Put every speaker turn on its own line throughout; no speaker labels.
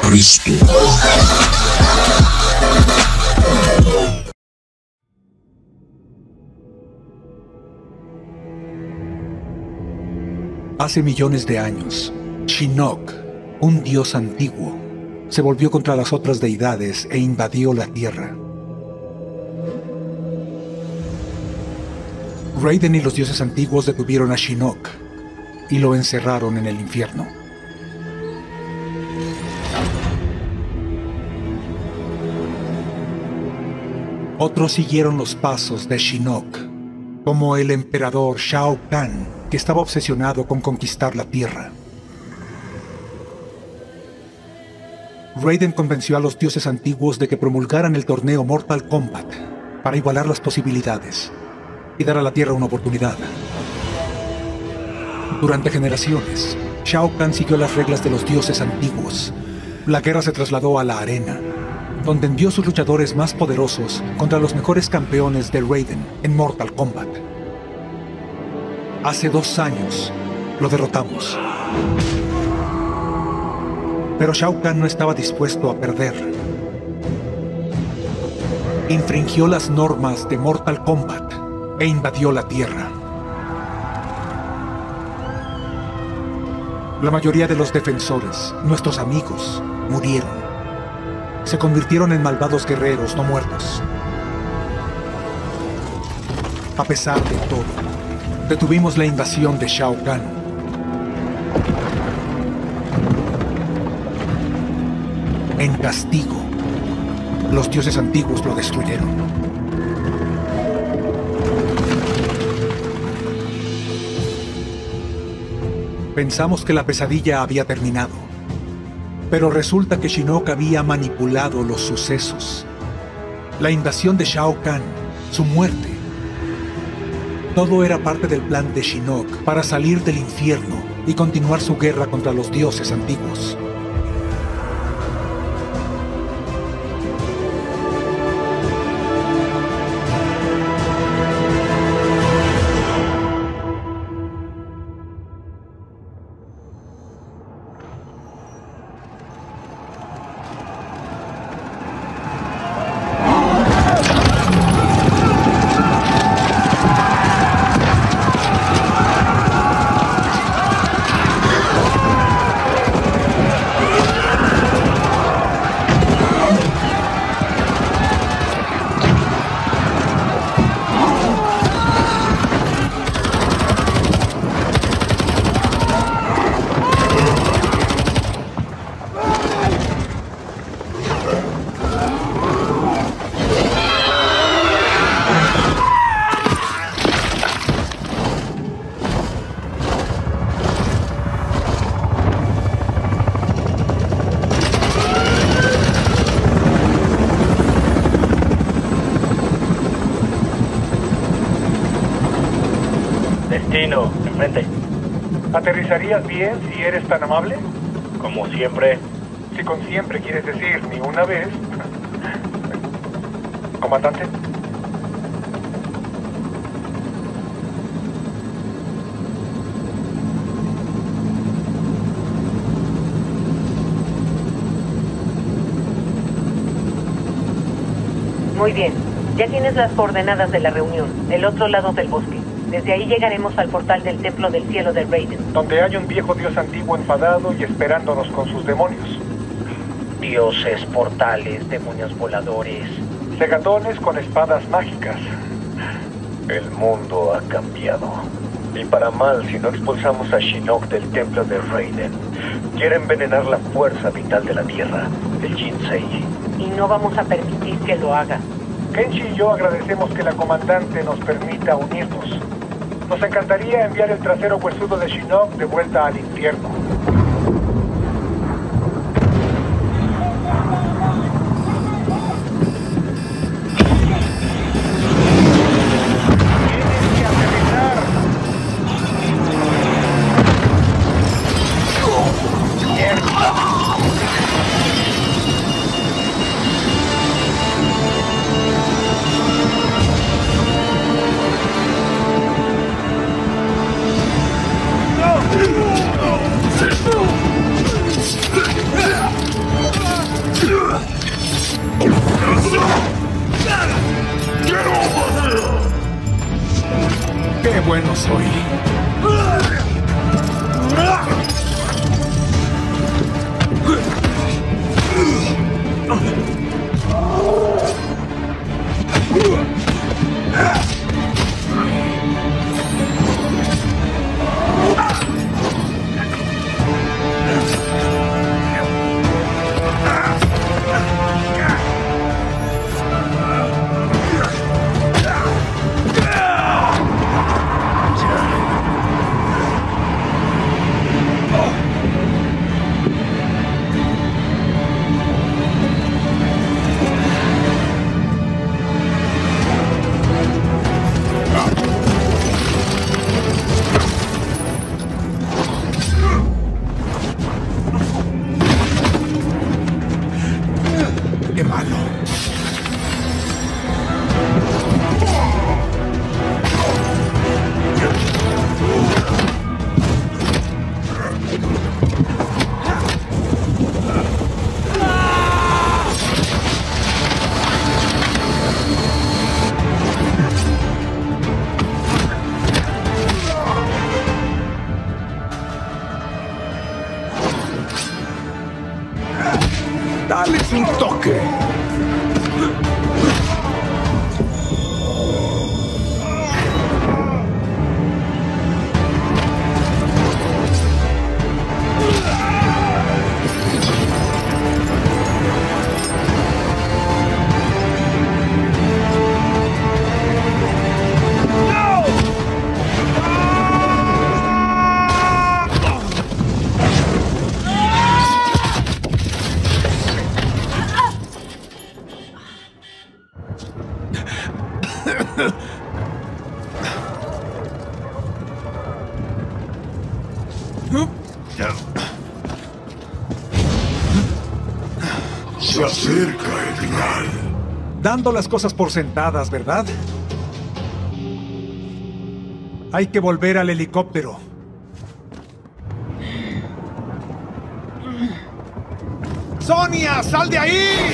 Cristo.
Hace millones de años, Shinnok, un dios antiguo, se volvió contra las otras deidades e invadió la Tierra. Raiden y los dioses antiguos detuvieron a Shinnok y lo encerraron en el infierno. Otros siguieron los pasos de Shinnok, como el emperador Shao Kahn, que estaba obsesionado con conquistar la Tierra. Raiden convenció a los dioses antiguos de que promulgaran el torneo Mortal Kombat para igualar las posibilidades y dar a la Tierra una oportunidad. Durante generaciones, Shao Kahn siguió las reglas de los dioses antiguos. La guerra se trasladó a la arena, donde envió sus luchadores más poderosos contra los mejores campeones de Raiden en Mortal Kombat. Hace 2 años lo derrotamos. Pero Shao Kahn no estaba dispuesto a perder. Infringió las normas de Mortal Kombat e invadió la Tierra. La mayoría de los defensores, nuestros amigos, murieron. Se convirtieron en malvados guerreros no muertos. A pesar de todo, detuvimos la invasión de Shao Kahn. En castigo, los dioses antiguos lo destruyeron. Pensamos que la pesadilla había terminado, pero resulta que Shinnok había manipulado los sucesos. La invasión de Shao Kahn, su muerte. Todo era parte del plan de Shinnok para salir del infierno y continuar su guerra contra los dioses antiguos.
Destino, enfrente.
¿Aterrizarías bien si eres tan amable?
Como siempre.
Si con siempre quieres decir ni una vez. Comandante.
Muy bien. Ya tienes las coordenadas de la reunión, el otro lado del bosque. Desde ahí llegaremos al portal del Templo del Cielo de Raiden.
Donde hay un viejo dios antiguo enfadado y esperándonos con sus demonios.
Dioses, portales, demonios voladores.
Segatones con espadas mágicas.
El mundo ha cambiado. Y para mal si no expulsamos a Shinnok del Templo de Raiden. Quiere envenenar la fuerza vital de la Tierra, el Jinsei.
Y no vamos a permitir que lo haga.
Kenshi y yo agradecemos que la comandante nos permita unirnos. Nos encantaría enviar el trasero huesudo de Shinnok de vuelta al infierno.
No!
soy. ¡Qué malo! ¡Dale un toque!
Se acerca el final.
Dando las cosas por sentadas, ¿verdad? Hay que volver al helicóptero. ¡Sonia, sal de ahí!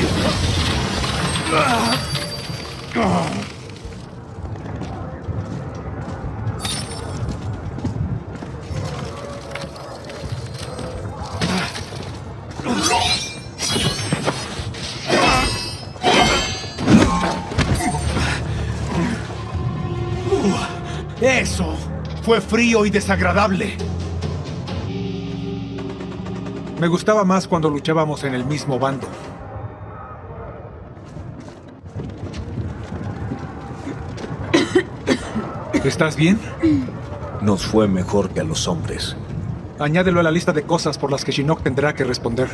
¡Eso! Fue frío y desagradable. Me gustaba más cuando luchábamos en el mismo bando. ¿Estás bien?
Nos fue mejor que a los hombres.
Añádelo a la lista de cosas por las que Shinnok tendrá que responder.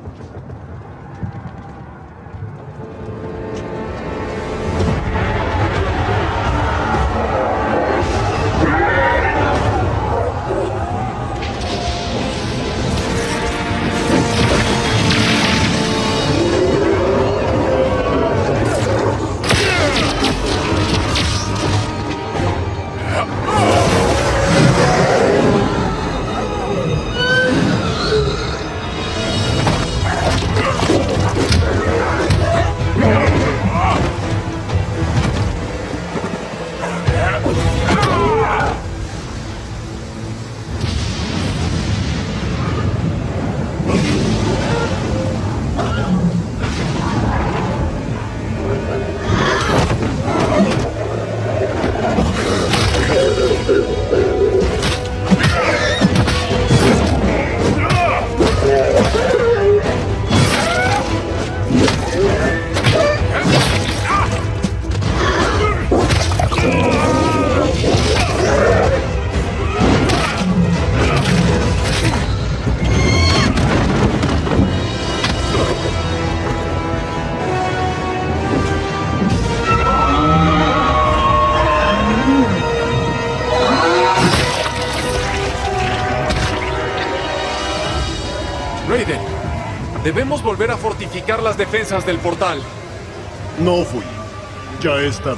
Raiden, debemos volver a fortificar las defensas del portal.
No fui. Ya es tarde.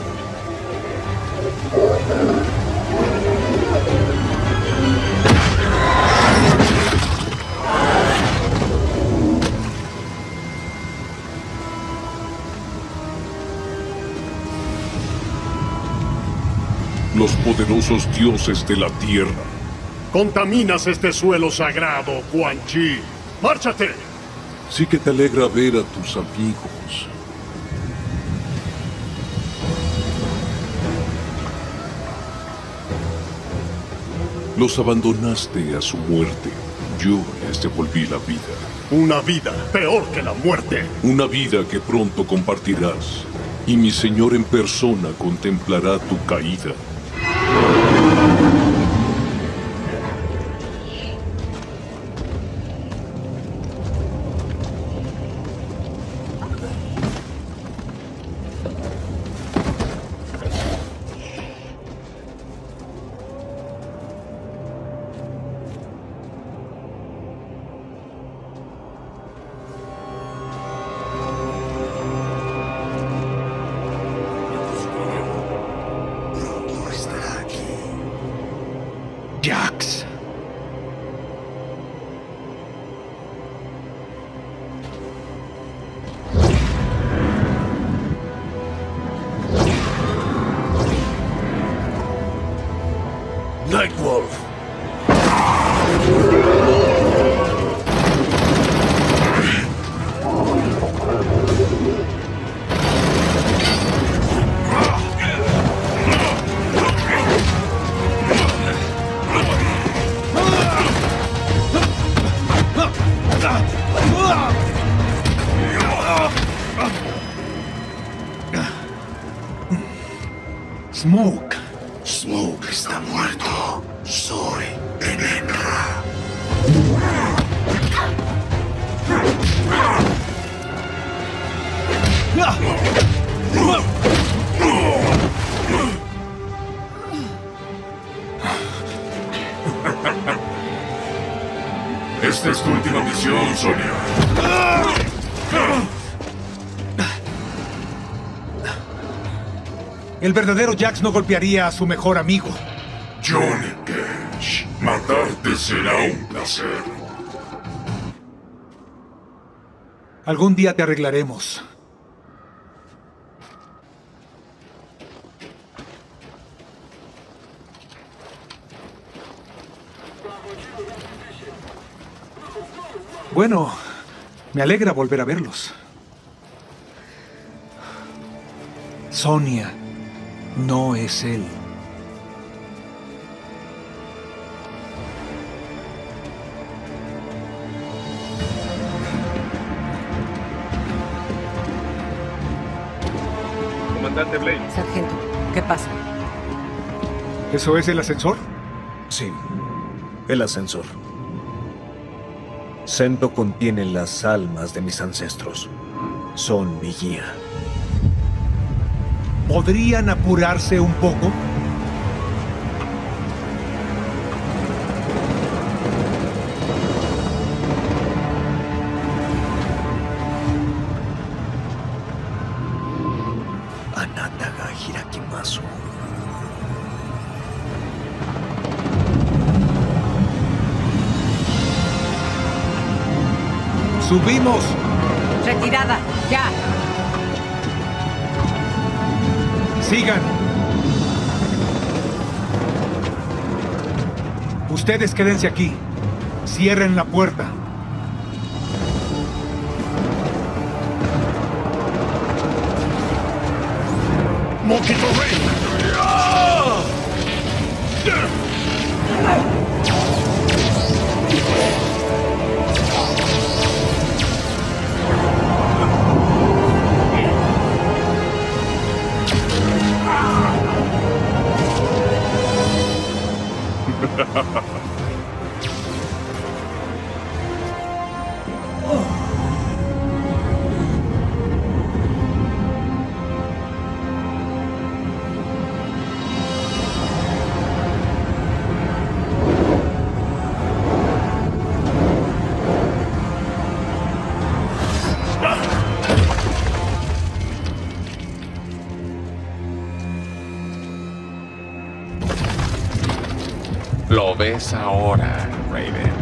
los poderosos dioses de la tierra.
Contaminas este suelo sagrado, Quan Chi. ¡Márchate!
Sí que te alegra ver a tus amigos. Los abandonaste a su muerte. Yo les devolví la vida.
Una vida peor que la muerte.
Una vida que pronto compartirás. Y mi Señor en persona contemplará tu caída.
Jax.
Nightwolf.
Smoke.
Smoke está muerto. Soy Enenra. Esta es tu última misión, Sonia.
El verdadero Jax no golpearía a su mejor amigo.
Johnny Cage. Matarte será un placer.
Algún día te arreglaremos. Bueno, me alegra volver a verlos. Sonia no es él.
Comandante Blade.
Sargento, ¿qué pasa?
¿Eso es el ascensor?
Sí, el ascensor. Sento contiene las almas de mis ancestros. Son mi guía.
¿Podrían apurarse un poco?
Anataga Hirakimasu.
¡Subimos!
Retirada, ya.
¡Sigan! Ustedes quédense aquí. Cierren la puerta.
¡Mokito Rey!
Lo ves ahora, Raiden.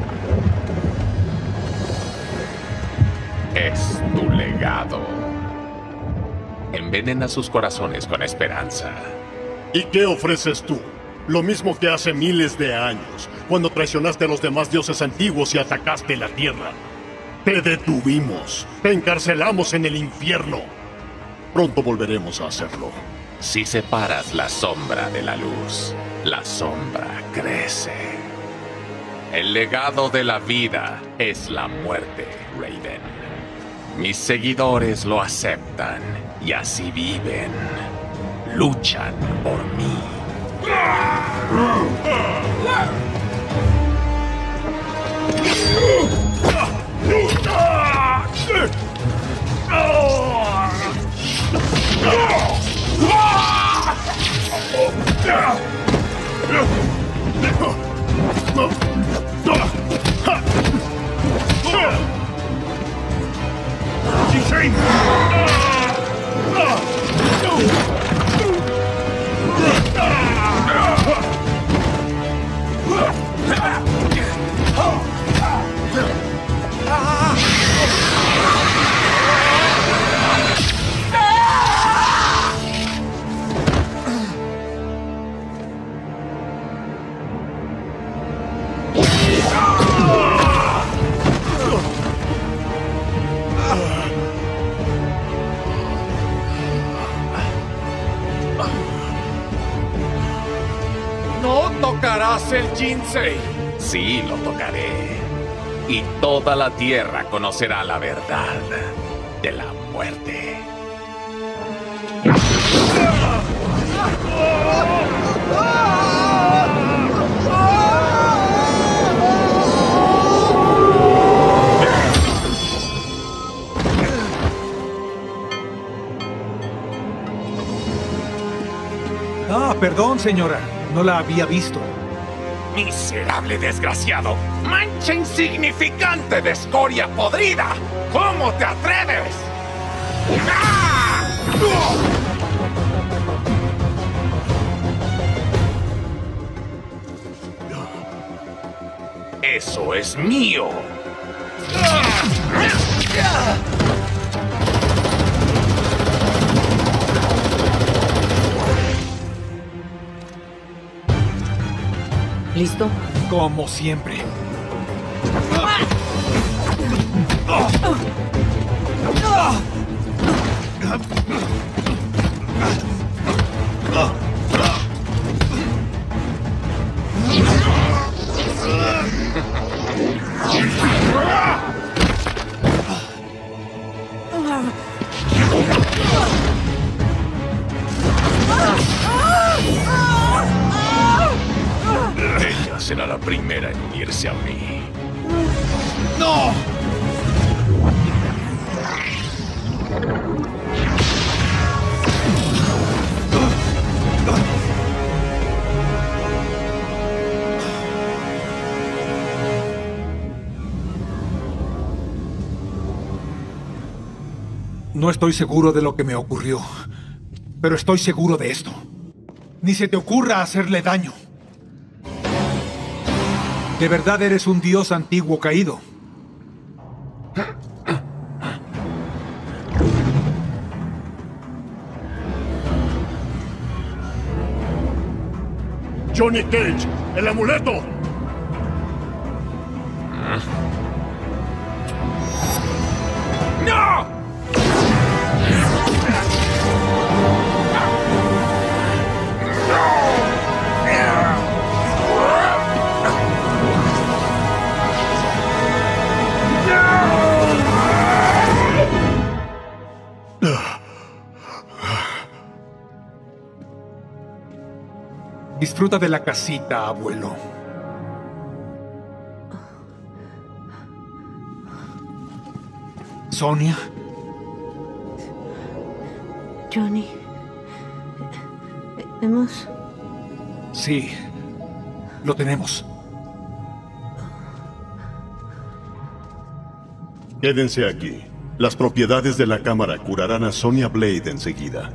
Es tu legado. Envenena sus corazones con esperanza.
¿Y qué ofreces tú? Lo mismo que hace miles de años, cuando traicionaste a los demás dioses antiguos y atacaste la Tierra. Te detuvimos, te encarcelamos en el infierno. Pronto volveremos a hacerlo.
Si separas la sombra de la luz, la sombra crece. El legado de la vida es la muerte, Raiden. Mis seguidores lo aceptan y así viven. Luchan por mí.
¿No tocarás el Jinsei?
Sí, lo tocaré. Y toda la tierra conocerá la verdad de la muerte.
Ah, perdón, señora. No la había visto.
¡Miserable desgraciado! ¡Mancha insignificante de escoria podrida! ¿Cómo te atreves? ¡Ah! ¡Eso es mío!
¿Listo?
Como siempre.
Ella será la primera en unirse a mí.
¡No! No estoy seguro de lo que me ocurrió, pero estoy seguro de esto. Ni se te ocurra hacerle daño. De verdad eres un dios antiguo caído.
Johnny Cage, el amuleto.
¡No!
Disfruta de la casita, abuelo. Sonia.
Johnny. ¿Hemos...?
Sí, lo tenemos.
Quédense aquí. Las propiedades de la cámara curarán a Sonya Blade enseguida.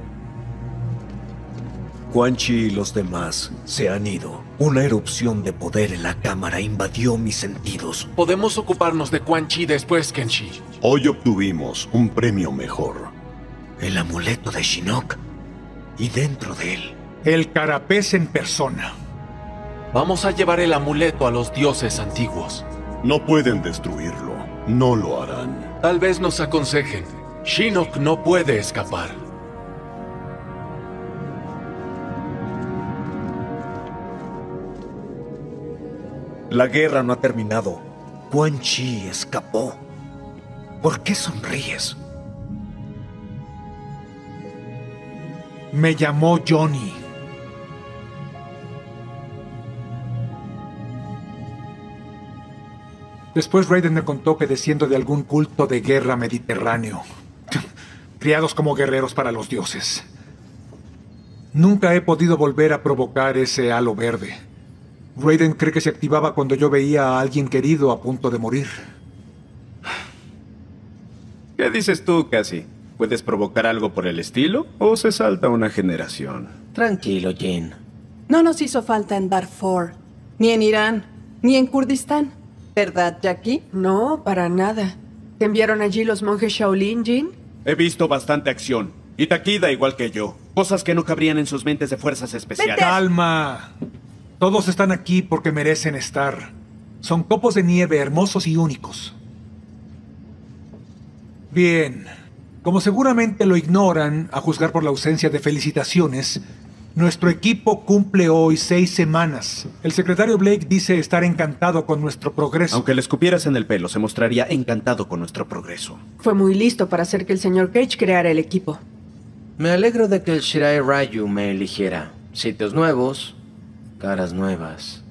Quan Chi y los demás se han ido. Una erupción de poder en la cámara invadió mis sentidos.
Podemos ocuparnos de Quan Chi después, Kenshi.
Hoy obtuvimos un premio mejor.
El amuleto de Shinnok. Y dentro de él,
El Carapés en persona.
Vamos a llevar el amuleto a los dioses antiguos.
No pueden destruirlo. No lo harán.
Tal vez nos aconsejen. Shinnok no puede escapar.
La guerra no ha terminado. Quan Chi escapó. ¿Por qué sonríes?
Me llamó Johnny. Después Raiden me contó que desciendo de algún culto de guerra mediterráneo. Criados como guerreros para los dioses. Nunca he podido volver a provocar ese halo verde. Raiden cree que se activaba cuando yo veía a alguien querido a punto de morir.
¿Qué dices tú, Cassie? ¿Puedes provocar algo por el estilo o se salta una generación?
Tranquilo, Jin.
No nos hizo falta en Darfur, ni en Irán, ni en Kurdistán. ¿Verdad, Jackie?
No, para nada. ¿Te enviaron allí los monjes Shaolin, Jin?
He visto bastante acción. Y Takida igual que yo. Cosas que no cabrían en sus mentes de fuerzas especiales.
¡Calma! Todos están aquí porque merecen estar. Son copos de nieve hermosos y únicos. Bien. Como seguramente lo ignoran, a juzgar por la ausencia de felicitaciones, nuestro equipo cumple hoy 6 semanas. El secretario Blake dice estar encantado con nuestro progreso.
Aunque le escupieras en el pelo, se mostraría encantado con nuestro progreso.
Fue muy listo para hacer que el señor Cage creara el equipo.
Me alegro de que el Shirai Ryu me eligiera. Sitios nuevos, caras nuevas.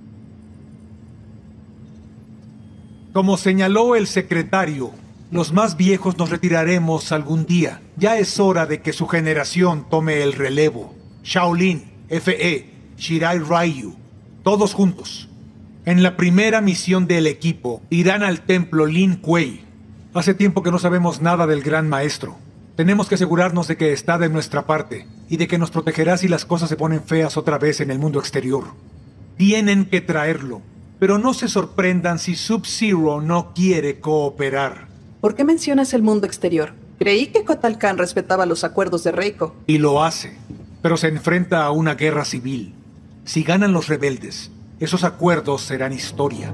Como señaló el secretario, los más viejos nos retiraremos algún día. Ya es hora de que su generación tome el relevo. Shaolin, F.E., Shirai Ryu, todos juntos. En la primera misión del equipo, irán al templo Lin Kuei. Hace tiempo que no sabemos nada del gran maestro. Tenemos que asegurarnos de que está de nuestra parte y de que nos protegerá si las cosas se ponen feas otra vez en el mundo exterior. Tienen que traerlo, pero no se sorprendan si Sub-Zero no quiere cooperar.
¿Por qué mencionas el mundo exterior? Creí que Kotal Kahn respetaba los acuerdos de Reiko.
Y lo hace, pero se enfrenta a una guerra civil. Si ganan los rebeldes, esos acuerdos serán historia.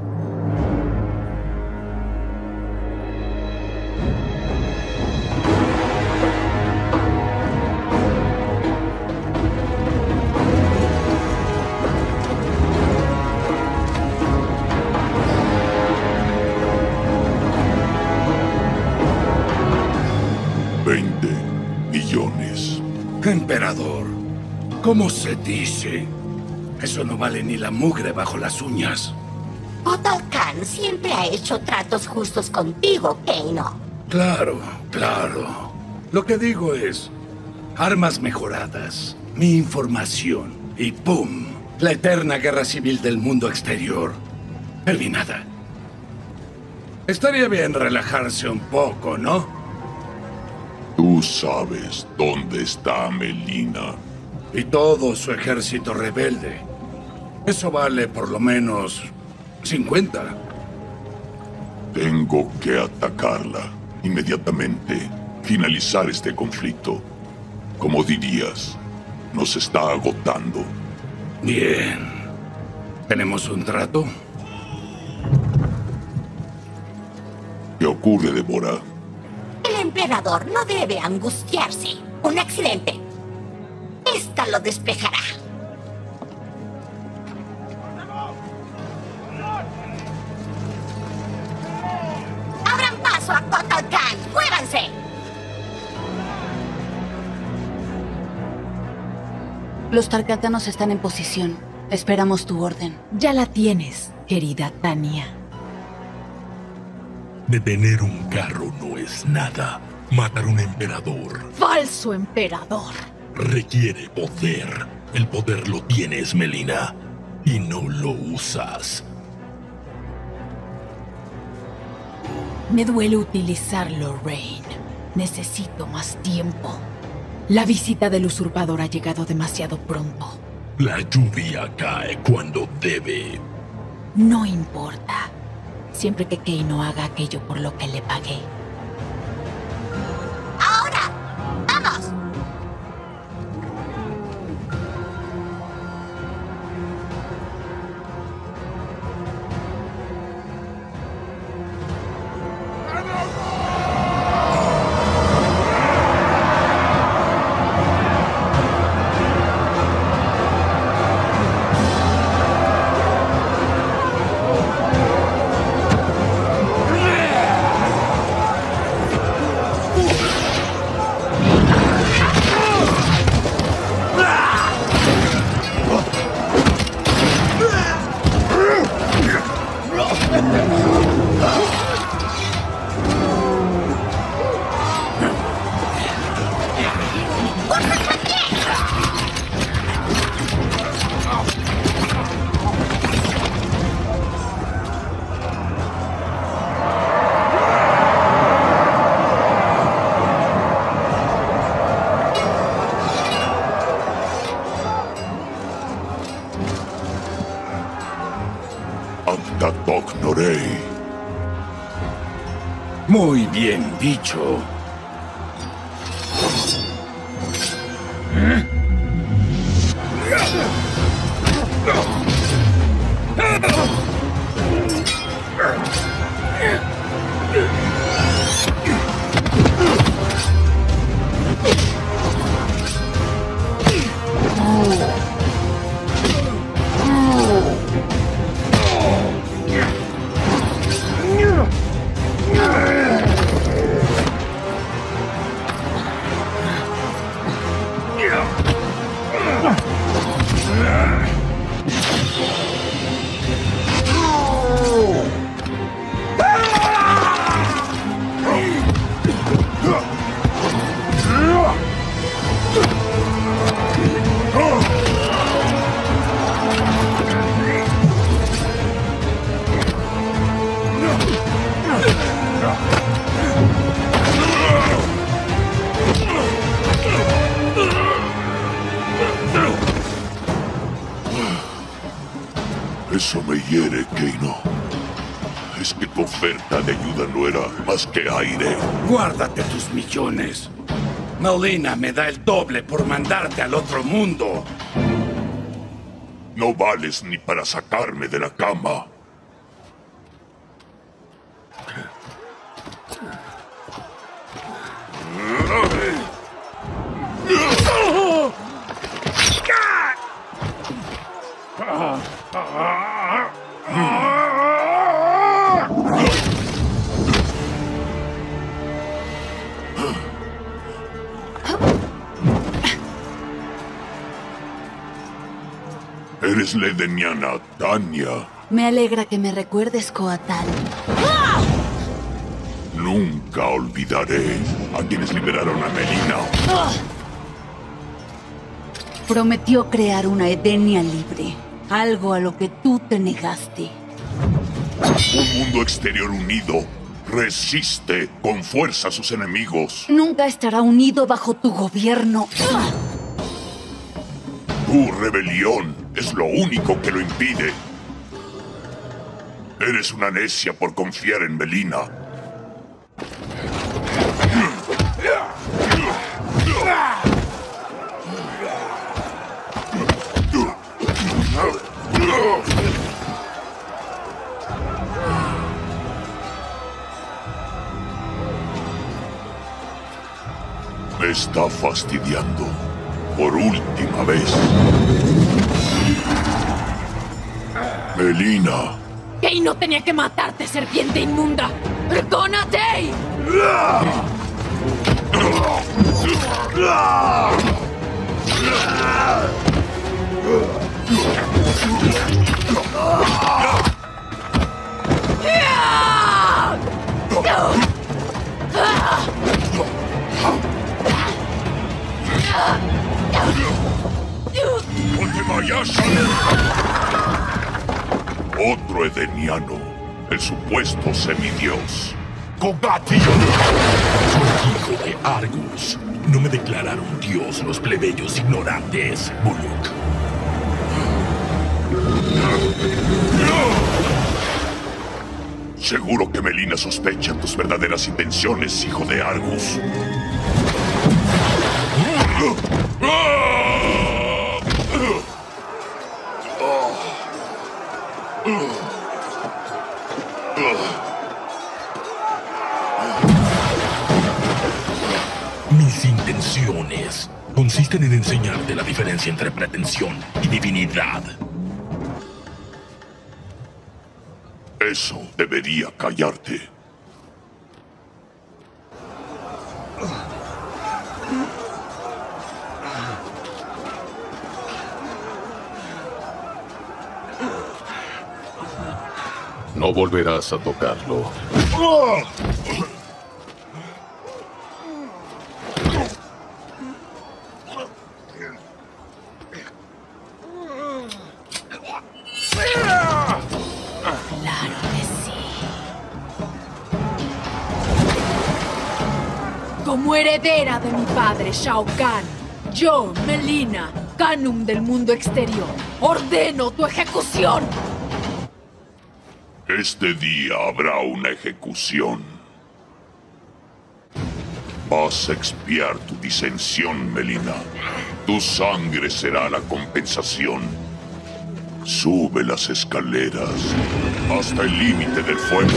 Emperador, ¿cómo se dice? Eso no vale ni la mugre bajo las uñas.
Kotal Kahn siempre ha hecho tratos justos contigo, Kano.
Claro, claro. Lo que digo es, armas mejoradas, mi información y ¡pum! La eterna guerra civil del mundo exterior. Y nada. Estaría bien relajarse un poco, ¿no?
Tú sabes dónde está Melina.
Y todo su ejército rebelde. Eso vale por lo menos 50.
Tengo que atacarla inmediatamente. Finalizar este conflicto. Como dirías, nos está agotando.
Bien. ¿Tenemos un trato?
¿Qué ocurre, Deborah?
El emperador no debe angustiarse. Un accidente. Esta lo despejará. ¡Abran paso a Kotal Kahn! ¡Muévanse!
Los Tarkatanos están en posición. Esperamos tu orden.
Ya la tienes, querida Tania.
Detener un carro no es nada. Matar a un emperador
¡Falso emperador!
requiere poder. El poder lo tienes, Melina, y no lo usas.
Me duele utilizarlo, Rain. Necesito más tiempo. La visita del usurpador ha llegado demasiado pronto.
La lluvia cae cuando debe.
No importa. Siempre que Kano haga aquello por lo que le pagué.
¡Ahora! ¡Vamos!
Moknorei.
Muy bien dicho.
Eso me hiere, Kano. Es que tu oferta de ayuda no era más que aire.
Guárdate tus millones. Melina me da el doble por mandarte al otro mundo.
No vales ni para sacarme de la cama. Eres la edeniana Tanya.
Me alegra que me recuerdes, Coatl.
Nunca olvidaré a quienes liberaron a Melina.
Prometió crear una Edenia libre, algo a lo que tú te negaste.
Un mundo exterior unido resiste con fuerza a sus enemigos.
Nunca estará unido bajo tu gobierno.
Tu rebelión es lo único que lo impide. Eres una necia por confiar en Melina. Me está fastidiando. Por última vez. Melina.
Kano tenía que matarte, serpiente inmunda. ¡Perdónate!
Otro edeniano, el supuesto semidios.
¡Kogati! Soy hijo de Argus. No me declararon dios los plebeyos ignorantes, Buluk.
Seguro que Melina sospecha tus verdaderas intenciones, hijo de Argus.
Mis intenciones consisten en enseñarte la diferencia entre pretensión y divinidad.
Eso debería callarte.
No volverás a tocarlo.
Claro que sí. Como heredera de mi padre Shao Kahn, yo, Melina, Canum del mundo exterior, ordeno tu ejecución.
Este día habrá una ejecución. Vas a expiar tu disensión, Melina. Tu sangre será la compensación. Sube las escaleras hasta el límite del fuego.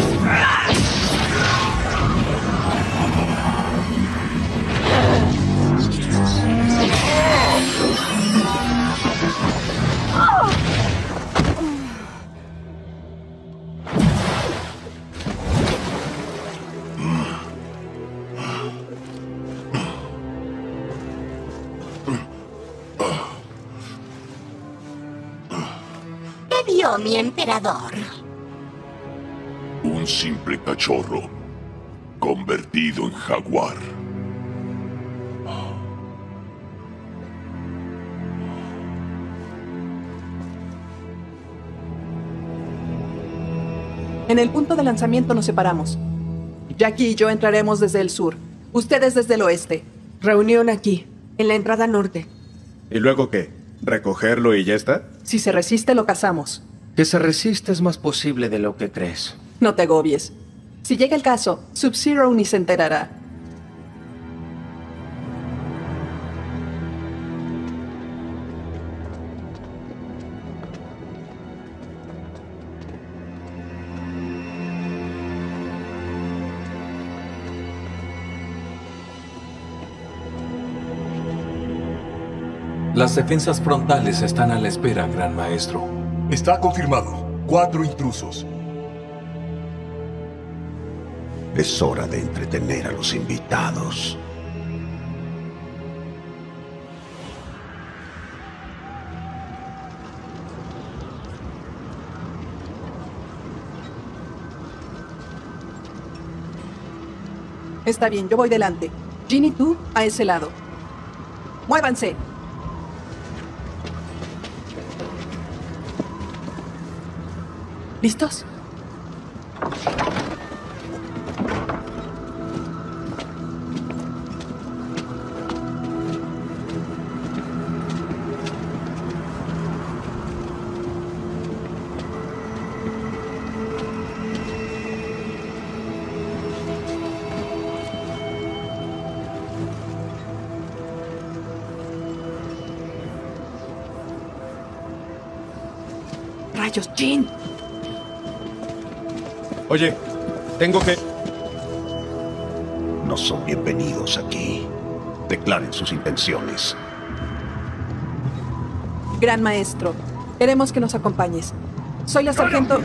¿Qué vio mi emperador?
Un simple cachorro convertido en jaguar.
En el punto de lanzamiento nos separamos. Jackie y yo entraremos desde el sur. Ustedes desde el oeste.
Reunión aquí, en la entrada norte.
¿Y luego qué? ¿Recogerlo y ya está?
Si se resiste, lo cazamos.
Que se resista es más posible de lo que crees.
No te agobies. Si llega el caso, Sub-Zero ni se enterará.
Las defensas frontales están a la espera, Gran Maestro.
Está confirmado. 4 intrusos.
Es hora de entretener a los invitados.
Está bien, yo voy delante. Ginny, tú a ese lado. ¡Muévanse! ¿Listos? ¡Rayos, Jin!
Oye, tengo que...
No son bienvenidos aquí. Declaren sus intenciones.
Gran Maestro, queremos que nos acompañes. Soy la sargento...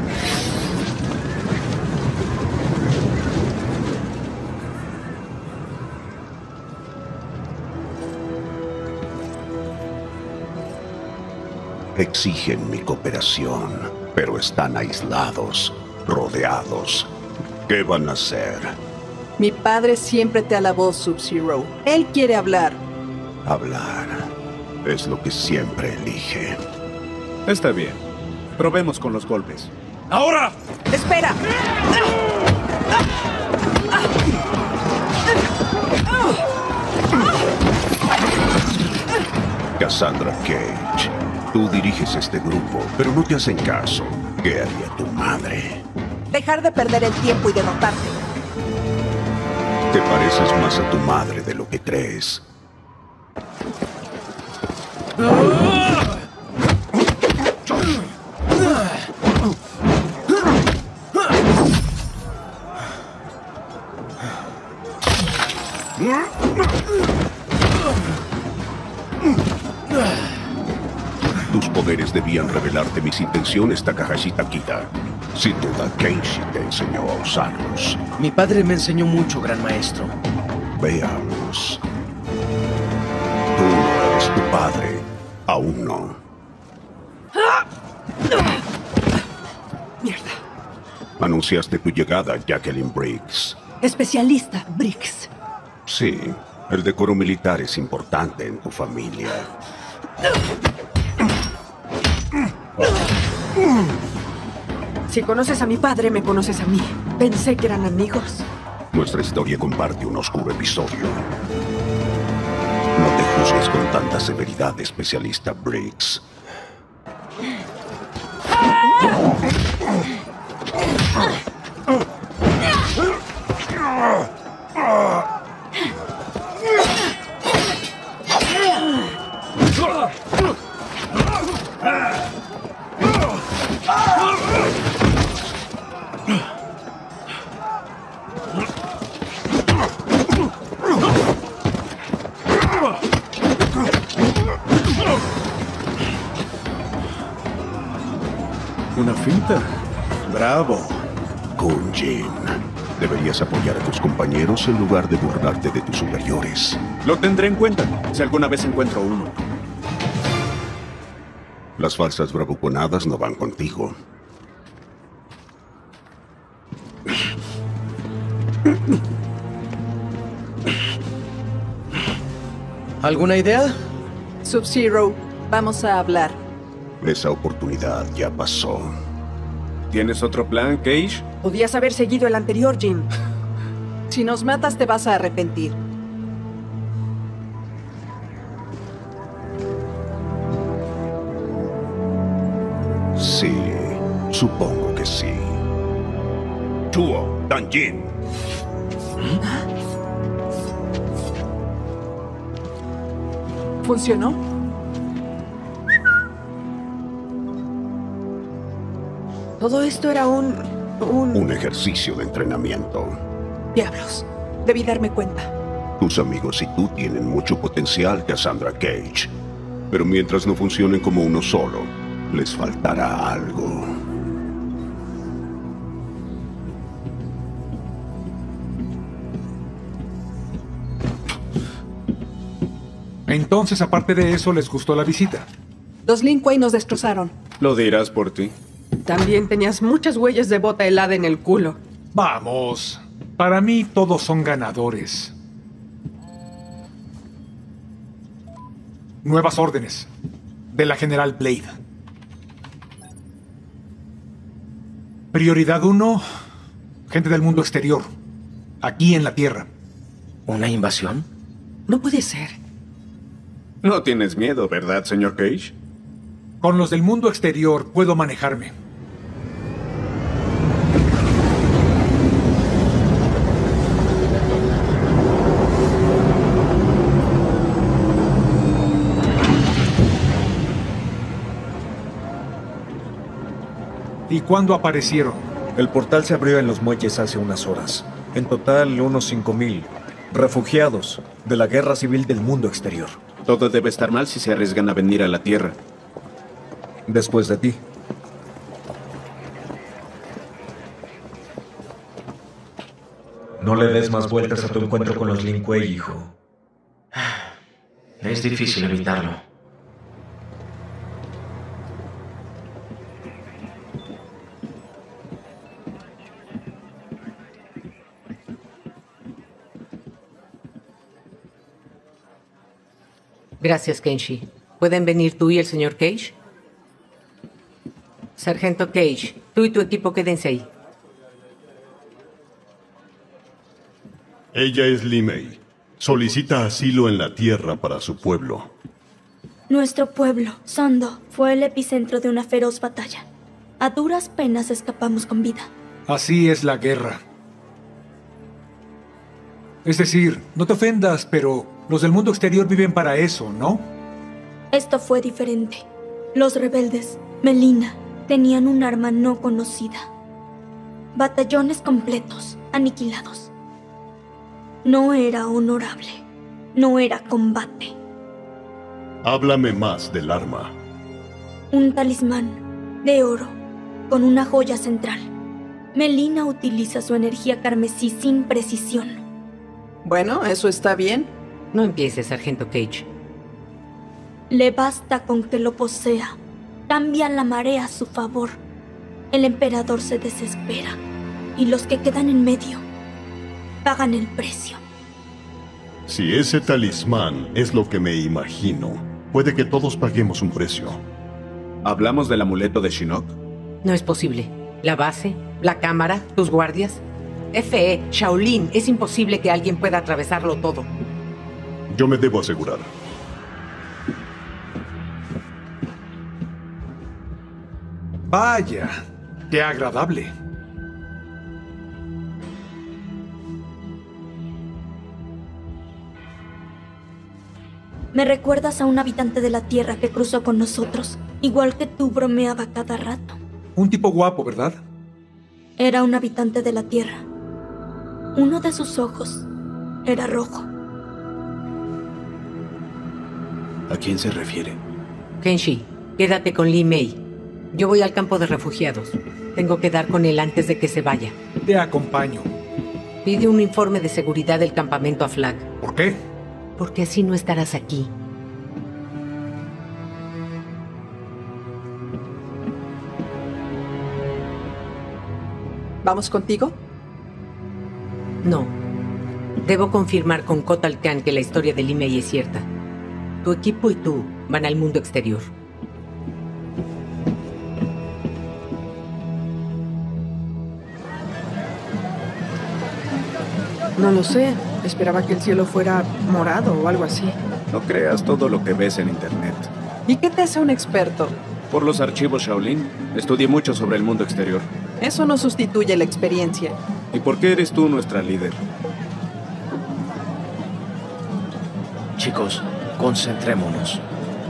Exigen mi cooperación, pero están aislados, rodeados. ¿Qué van a hacer?
Mi padre siempre te alabó, Sub-Zero. Él quiere hablar.
Hablar es lo que siempre elige.
Está bien. Probemos con los golpes.
¡Ahora!
¡Espera!
Cassandra Cage, tú diriges este grupo, pero no te hacen caso. ¿Qué haría tu madre?
Dejar de perder el tiempo y derrotarte.
Te pareces más a tu madre de lo que crees. Tus poderes debían revelarte mis intenciones, Takahashi Takida. Sin duda, Kenshi te enseñó a usarlos.
Mi padre me enseñó mucho, Gran Maestro.
Veamos. Tú no eres tu padre. Aún no.
Mierda.
Anunciaste tu llegada, Jacqueline Briggs.
Especialista, Briggs.
Sí, el decoro militar es importante en tu familia.
Si conoces a mi padre, me conoces a mí. Pensé que eran amigos.
Nuestra historia comparte un oscuro episodio. No te juzgues con tanta severidad, especialista Briggs.
finta. Bravo.
Kun Jin, deberías apoyar a tus compañeros en lugar de burlarte de tus superiores.
Lo tendré en cuenta, si alguna vez encuentro uno.
Las falsas bravuconadas no van contigo.
¿Alguna idea?
Sub-Zero, vamos a hablar.
Esa oportunidad ya pasó.
¿Tienes otro plan, Cage?
Podías haber seguido el anterior, Jin.
Si nos matas te vas a arrepentir.
Sí, supongo que sí. Chuo, Danjin.
¿Funcionó?
Todo esto era un
ejercicio de entrenamiento.
Diablos, debí darme cuenta.
Tus amigos y tú tienen mucho potencial, Cassandra Cage. Pero mientras no funcionen como uno solo, les faltará algo.
Entonces, aparte de eso, ¿les gustó la visita?
Los Lin Kuei nos destrozaron.
Lo dirás por ti.
También tenías muchas huellas de bota helada en el culo.
Vamos. Para mí, todos son ganadores. Nuevas órdenes. De la General Blade. Prioridad 1. Gente del mundo exterior. Aquí en la Tierra.
¿Una invasión?
No puede ser.
No tienes miedo, ¿verdad, señor Cage?
Con los del mundo exterior puedo manejarme. ¿Y cuándo aparecieron?
El portal se abrió en los muelles hace unas horas. En total, unos 5000 refugiados de la guerra civil del mundo exterior.
Todo debe estar mal si se arriesgan a venir a la Tierra.
Después de ti. No le des más vueltas a tu encuentro con los Lin Kuei, hijo.
Es difícil evitarlo.
Gracias, Kenshi. ¿Pueden venir tú y el señor Cage? Sargento Cage, tú y tu equipo quédense ahí.
Ella es Li Mei. Solicita asilo en la Tierra para su pueblo.
Nuestro pueblo, Sondo, fue el epicentro de una feroz batalla. A duras penas escapamos con vida.
Así es la guerra. Es decir, no te ofendas, pero los del mundo exterior viven para eso, ¿no?
Esto fue diferente. Los rebeldes, Melina, tenían un arma no conocida. Batallones completos, aniquilados. No era honorable. No era combate.
Háblame más del arma.
Un talismán de oro con una joya central. Melina utiliza su energía carmesí sin precisión.
Bueno, eso está bien.
No empieces, Sargento Cage.
Le basta con que lo posea. Cambia la marea a su favor. El emperador se desespera. Y los que quedan en medio pagan el precio.
Si ese talismán es lo que me imagino, puede que todos paguemos un precio.
¿Hablamos del amuleto de Shinnok?
No es posible. La base, la cámara, tus guardias. F.E., Shaolin, es imposible que alguien pueda atravesarlo todo.
Yo me debo asegurar.
Vaya, qué agradable.
Me recuerdas a un habitante de la Tierra que cruzó con nosotros. Igual que tú, bromeaba cada rato.
Un tipo guapo, ¿verdad?
Era un habitante de la Tierra. Uno de sus ojos era rojo.
¿A quién se refiere?
Kenshi, quédate con Li Mei.
Yo voy al campo de refugiados. Tengo que dar con él antes de que se vaya.
Te acompaño.
Pide un informe de seguridad del campamento a Flag.
¿Por qué?
Porque así no estarás aquí.
¿Vamos contigo?
No. Debo confirmar con Kotal Kahn que la historia de Li Mei es cierta. Tu equipo y tú van al mundo exterior.
No lo sé. Esperaba que el cielo fuera morado o algo así.
No creas todo lo que ves en internet.
¿Y qué te hace un experto?
Por los archivos Shaolin, estudié mucho sobre el mundo exterior.
Eso no sustituye la experiencia.
¿Y por qué eres tú nuestra líder?
Chicos, concentrémonos.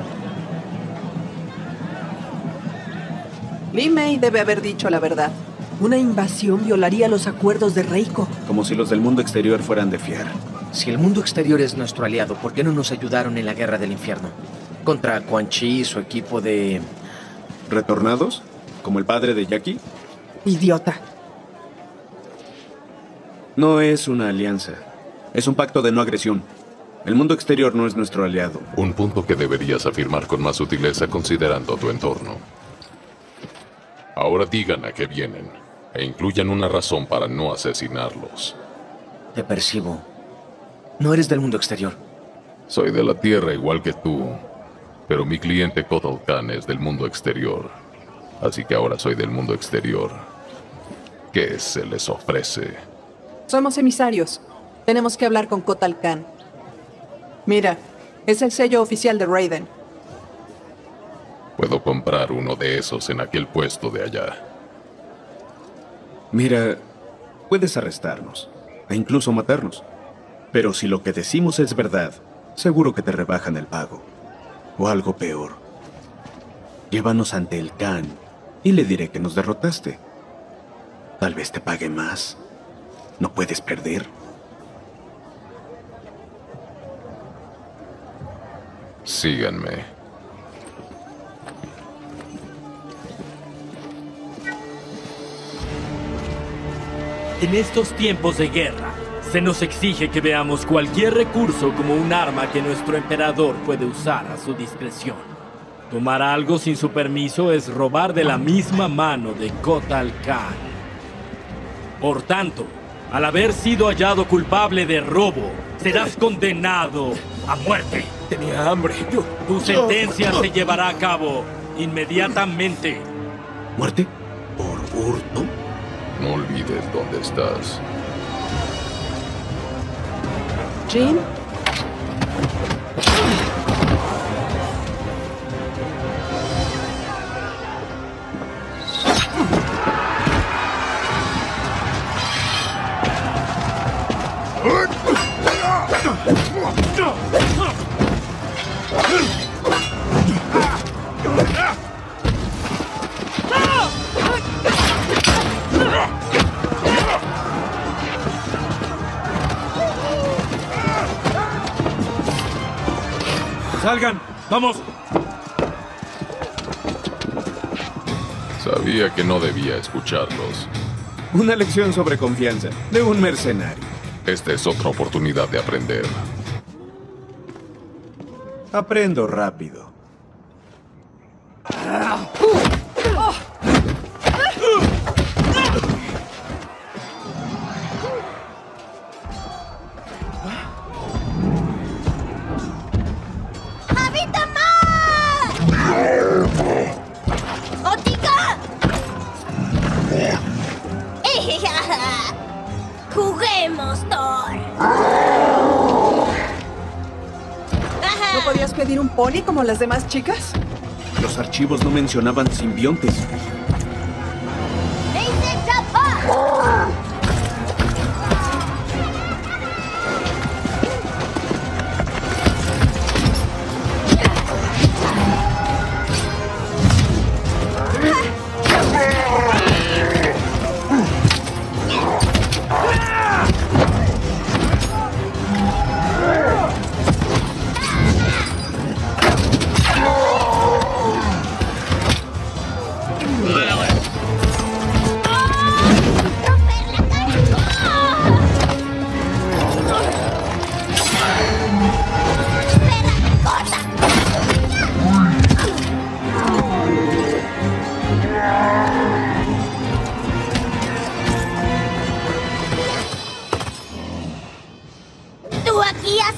Li Mei debe haber dicho la verdad.
Una invasión violaría los acuerdos de Reiko.
Como si los del mundo exterior fueran de fiar.
Si el mundo exterior es nuestro aliado, ¿por qué no nos ayudaron en la Guerra del Infierno? Contra Quan Chi y su equipo de...
¿Retornados? ¿Como el padre de Jackie?
Idiota.
No es una alianza. Es un pacto de no agresión. El mundo exterior no es nuestro aliado.
Un punto que deberías afirmar con más sutileza considerando tu entorno. Ahora digan a qué vienen, e incluyan una razón para no asesinarlos.
Te percibo. No eres del mundo exterior.
Soy de la Tierra igual que tú, pero mi cliente Kotal Kahn es del mundo exterior. Así que ahora soy del mundo exterior. ¿Qué se les ofrece?
Somos emisarios. Tenemos que hablar con Kotal Kahn. Mira, es el sello oficial de Raiden.
Puedo comprar uno de esos en aquel puesto de allá.
Mira, puedes arrestarnos, e incluso matarnos. Pero si lo que decimos es verdad, seguro que te rebajan el pago. O algo peor. Llévanos ante el Khan y le diré que nos derrotaste. Tal vez te pague más. No puedes perder.
Síganme.
En estos tiempos de guerra, se nos exige que veamos cualquier recurso como un arma que nuestro emperador puede usar a su discreción. Tomar algo sin su permiso es robar de la misma mano de Kotal Kahn. Por tanto, al haber sido hallado culpable de robo, serás condenado a muerte.
Tenía hambre.
Tu sentencia se llevará a cabo inmediatamente.
¿Muerte?
¿Por hurto?
No olvides dónde estás.
Jin.
¡Salgan! ¡Vamos!
Sabía que no debía escucharlos.
Una lección sobre confianza de un mercenario.
Esta es otra oportunidad de aprender.
Aprendo rápido.
¡Juguemos, Thor!
¿No podías pedir un pony como las demás chicas?
Los archivos no mencionaban simbiontes.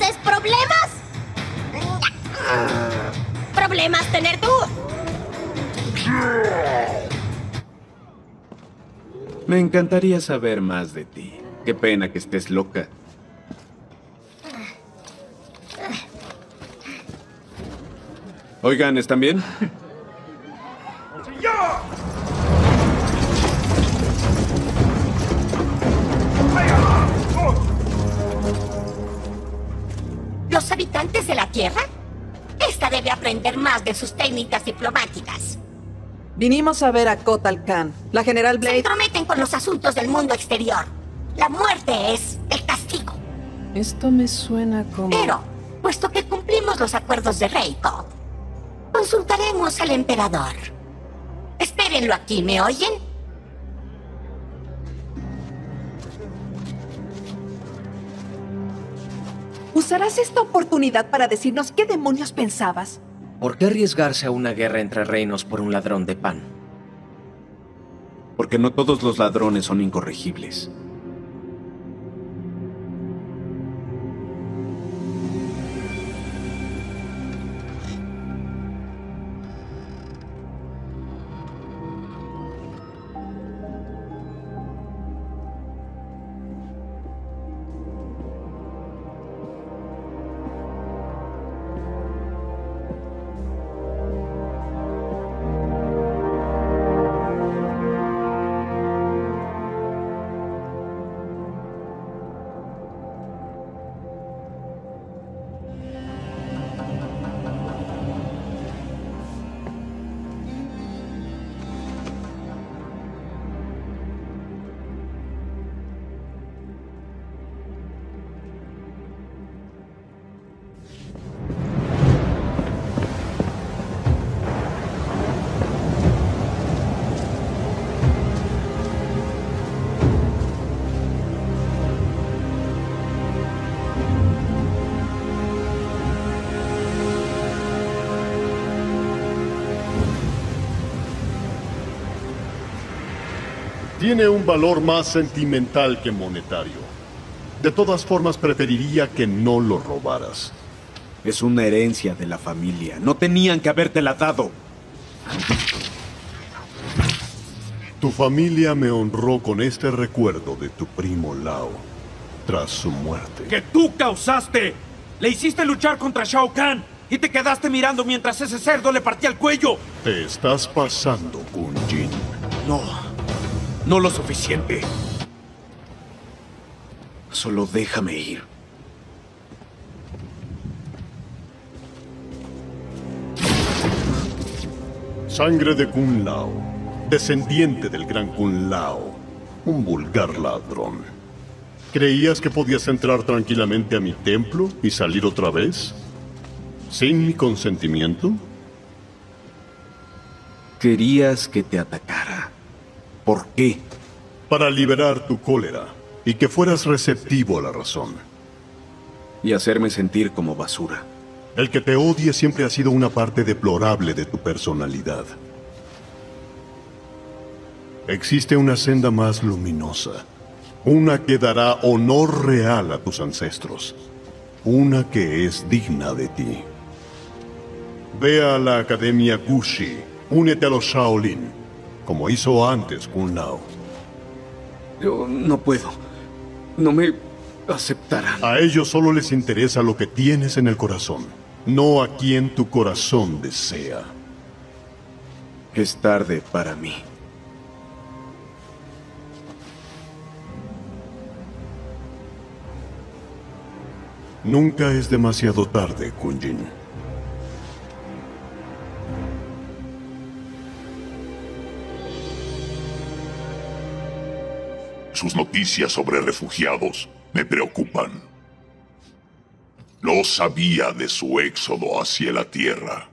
¿Entonces problemas? ¿Problemas tener tú?
Me encantaría saber más de ti. Qué pena que estés loca. Oigan, ¿están bien?
¿Los habitantes de la Tierra? Esta debe aprender más de sus técnicas diplomáticas.
Vinimos a ver a Kotal Khan. La General Blade...
Se entrometen con los asuntos del mundo exterior. La muerte es el castigo.
Esto me suena como...
Pero, puesto que cumplimos los acuerdos de Reiko, consultaremos al emperador. Espérenlo aquí, ¿me oyen?
¿Usarás esta oportunidad para decirnos qué demonios pensabas?
¿Por qué arriesgarse a una guerra entre reinos por un ladrón de pan?
Porque no todos los ladrones son incorregibles.
Tiene un valor más sentimental que monetario. De todas formas, preferiría que no lo robaras.
Es una herencia de la familia. No tenían que habértela dado.
Tu familia me honró con este recuerdo de tu primo Lao, tras su muerte.
¡Que tú causaste! Le hiciste luchar contra Shao Kahn y te quedaste mirando mientras ese cerdo le partía el cuello.
Te estás pasando, Kun Jin.
No lo suficiente.
Solo déjame ir.
Sangre de Kun Lao, descendiente del gran Kun Lao, un vulgar ladrón. ¿Creías que podías entrar tranquilamente a mi templo y salir otra vez? ¿Sin mi consentimiento?
Querías que te atacara. ¿Por qué?
Para liberar tu cólera y que fueras receptivo a la razón.
Y hacerme sentir como basura.
El que te odie siempre ha sido una parte deplorable de tu personalidad. Existe una senda más luminosa. Una que dará honor real a tus ancestros. Una que es digna de ti. Ve a la Academia Gushi. Únete a los Shaolin. Como hizo antes Kun Lao.
Yo no puedo. No me aceptarán.
A ellos solo les interesa lo que tienes en el corazón, no a quien tu corazón desea.
Es tarde para mí.
Nunca es demasiado tarde, Kun Jin.
Sus noticias sobre refugiados me preocupan. No sabía de su éxodo hacia la Tierra.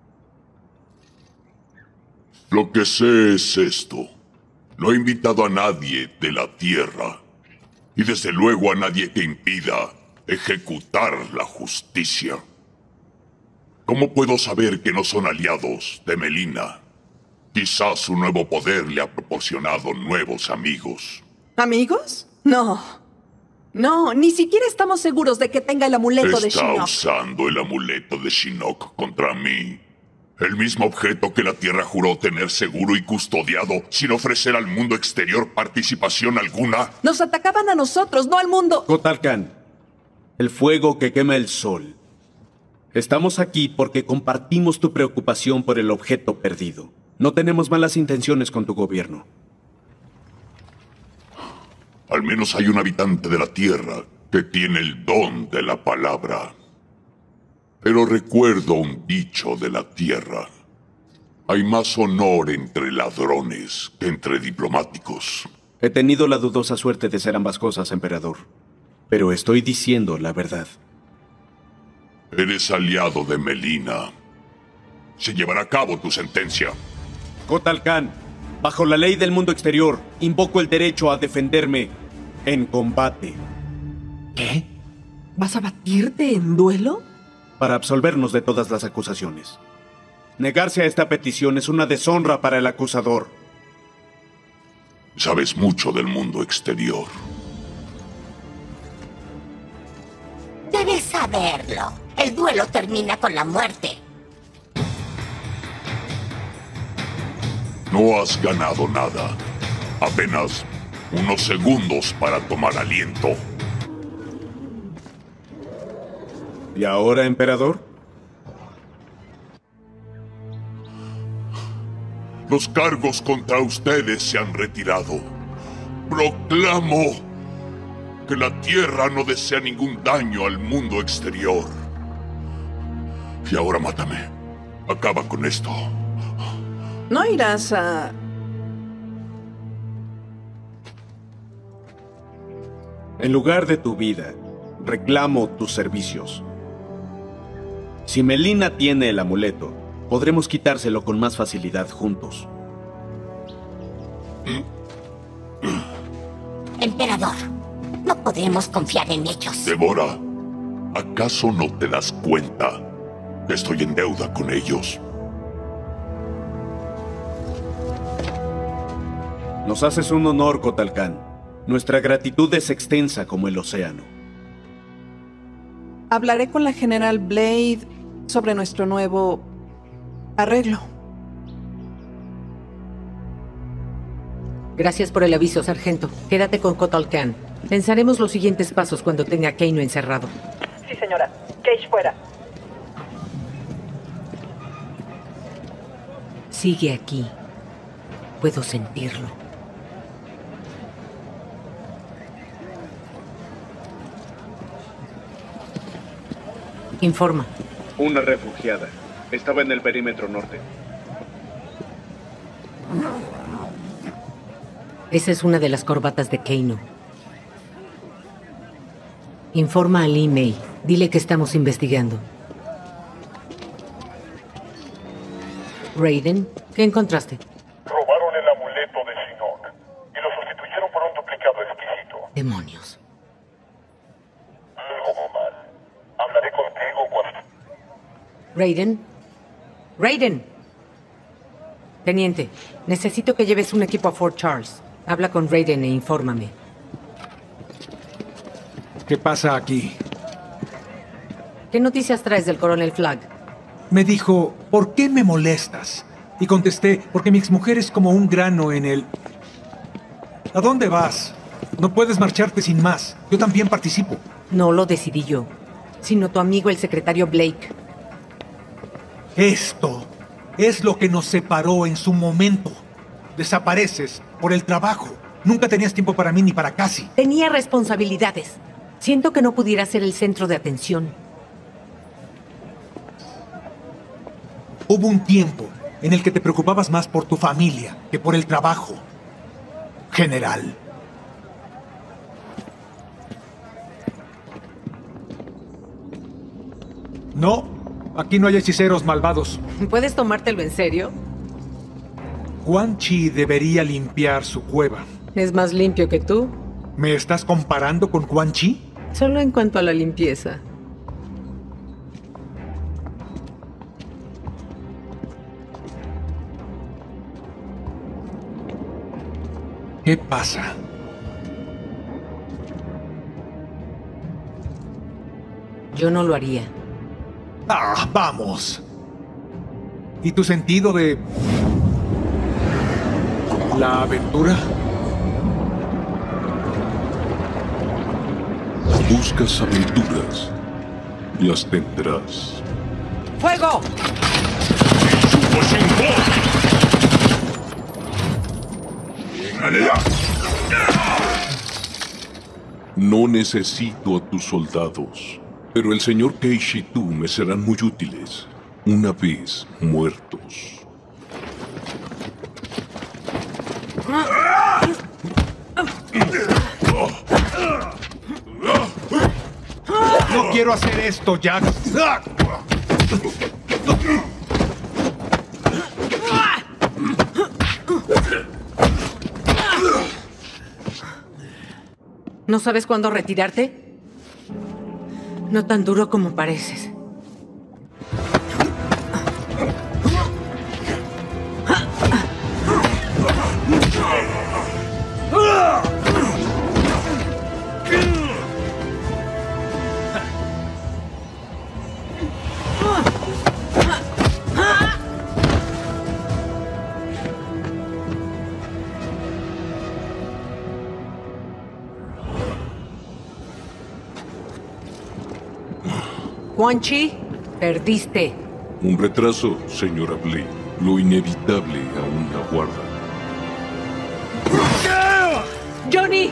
Lo que sé es esto. No he invitado a nadie de la Tierra. Y desde luego a nadie que impida ejecutar la justicia. ¿Cómo puedo saber que no son aliados de Melina? Quizás su nuevo poder le ha proporcionado nuevos amigos.
¿Amigos? No. No, ni siquiera estamos seguros de que tenga el amuleto de
Está
Shinnok.
usando el amuleto de Shinnok contra mí. El mismo objeto que la Tierra juró tener seguro y custodiado sin ofrecer al mundo exterior participación alguna.
Nos atacaban a nosotros, no al mundo.
Kotal Kahn, el fuego que quema el sol. Estamos aquí porque compartimos tu preocupación por el objeto perdido. No tenemos malas intenciones con tu gobierno.
Al menos hay un habitante de la Tierra que tiene el don de la palabra. Pero recuerdo un dicho de la Tierra. Hay más honor entre ladrones que entre diplomáticos.
He tenido la dudosa suerte de ser ambas cosas, emperador. Pero estoy diciendo la verdad.
Eres aliado de Melina. Se llevará a cabo tu sentencia.
Kotal Kahn, bajo la ley del mundo exterior, invoco el derecho a defenderme en combate.
¿Qué? ¿Vas a batirte en duelo?
Para absolvernos de todas las acusaciones. Negarse a esta petición es una deshonra para el acusador.
Sabes mucho del mundo exterior.
Debes saberlo. El duelo termina con la muerte.
No has ganado nada. Apenas unos segundos para tomar aliento.
¿Y ahora, emperador?
Los cargos contra ustedes se han retirado. Proclamo que la Tierra no desea ningún daño al mundo exterior. Y ahora mátame. Acaba con esto.
No irás a...
En lugar de tu vida, reclamo tus servicios. Si Melina tiene el amuleto, podremos quitárselo con más facilidad juntos.
Emperador, no podemos confiar en ellos.
Devora, ¿acaso no te das cuenta que estoy en deuda con ellos?
Nos haces un honor, Kotal Kahn. Nuestra gratitud es extensa como el océano.
Hablaré con la General Blade sobre nuestro nuevo arreglo.
Gracias por el aviso, sargento. Quédate con Kotal Kahn. Pensaremos los siguientes pasos cuando tenga a Kano encerrado.
Sí, señora. Cage fuera.
Sigue aquí. Puedo sentirlo. Informa.
Una refugiada. Estaba en el perímetro norte.
Esa es una de las corbatas de Kano. Informa a Li Mei. Dile que estamos investigando. Raiden, ¿qué encontraste?
Robaron el amuleto de Shinnok y lo sustituyeron por un duplicado exquisito.
Demonios.
Algo mal. Hablaré contigo cuando...
Raiden. Raiden. Teniente, necesito que lleves un equipo a Fort Charles. Habla con Raiden e infórmame.
¿Qué pasa aquí?
¿Qué noticias traes del coronel Flagg?
Me dijo, ¿por qué me molestas? Y contesté, porque mi exmujer es como un grano en el... ¿A dónde vas? No puedes marcharte sin más. Yo también participo.
No lo decidí yo, sino tu amigo el secretario Blake.
Esto es lo que nos separó en su momento. Desapareces por el trabajo. Nunca tenías tiempo para mí ni para Cassie.
Tenía responsabilidades. Siento que no pudiera ser el centro de atención.
Hubo un tiempo en el que te preocupabas más por tu familia que por el trabajo. General. No, aquí no hay hechiceros malvados.
¿Puedes tomártelo en serio?
Quan Chi debería limpiar su cueva.
Es más limpio que tú.
¿Me estás comparando con Quan Chi?
Solo en cuanto a la limpieza.
¿Qué pasa?
Yo no lo haría.
Ah, vamos. ¿Y tu sentido de la aventura?
Buscas aventuras. Las tendrás.
¡Fuego!
No necesito a tus soldados, pero el señor Cage y tú me serán muy útiles, una vez muertos.
No quiero hacer esto, Jack.
¿No sabes cuándo retirarte? No tan duro como pareces. Quan Chi, perdiste.
Un retraso, señora Blade. Lo inevitable aún aguarda.
¡Johnny!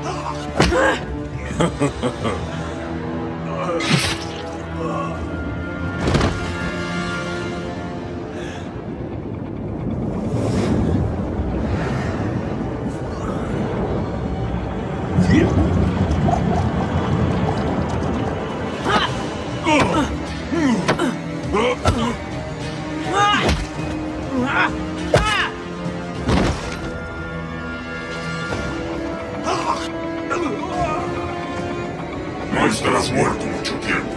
No estarás muerto mucho tiempo.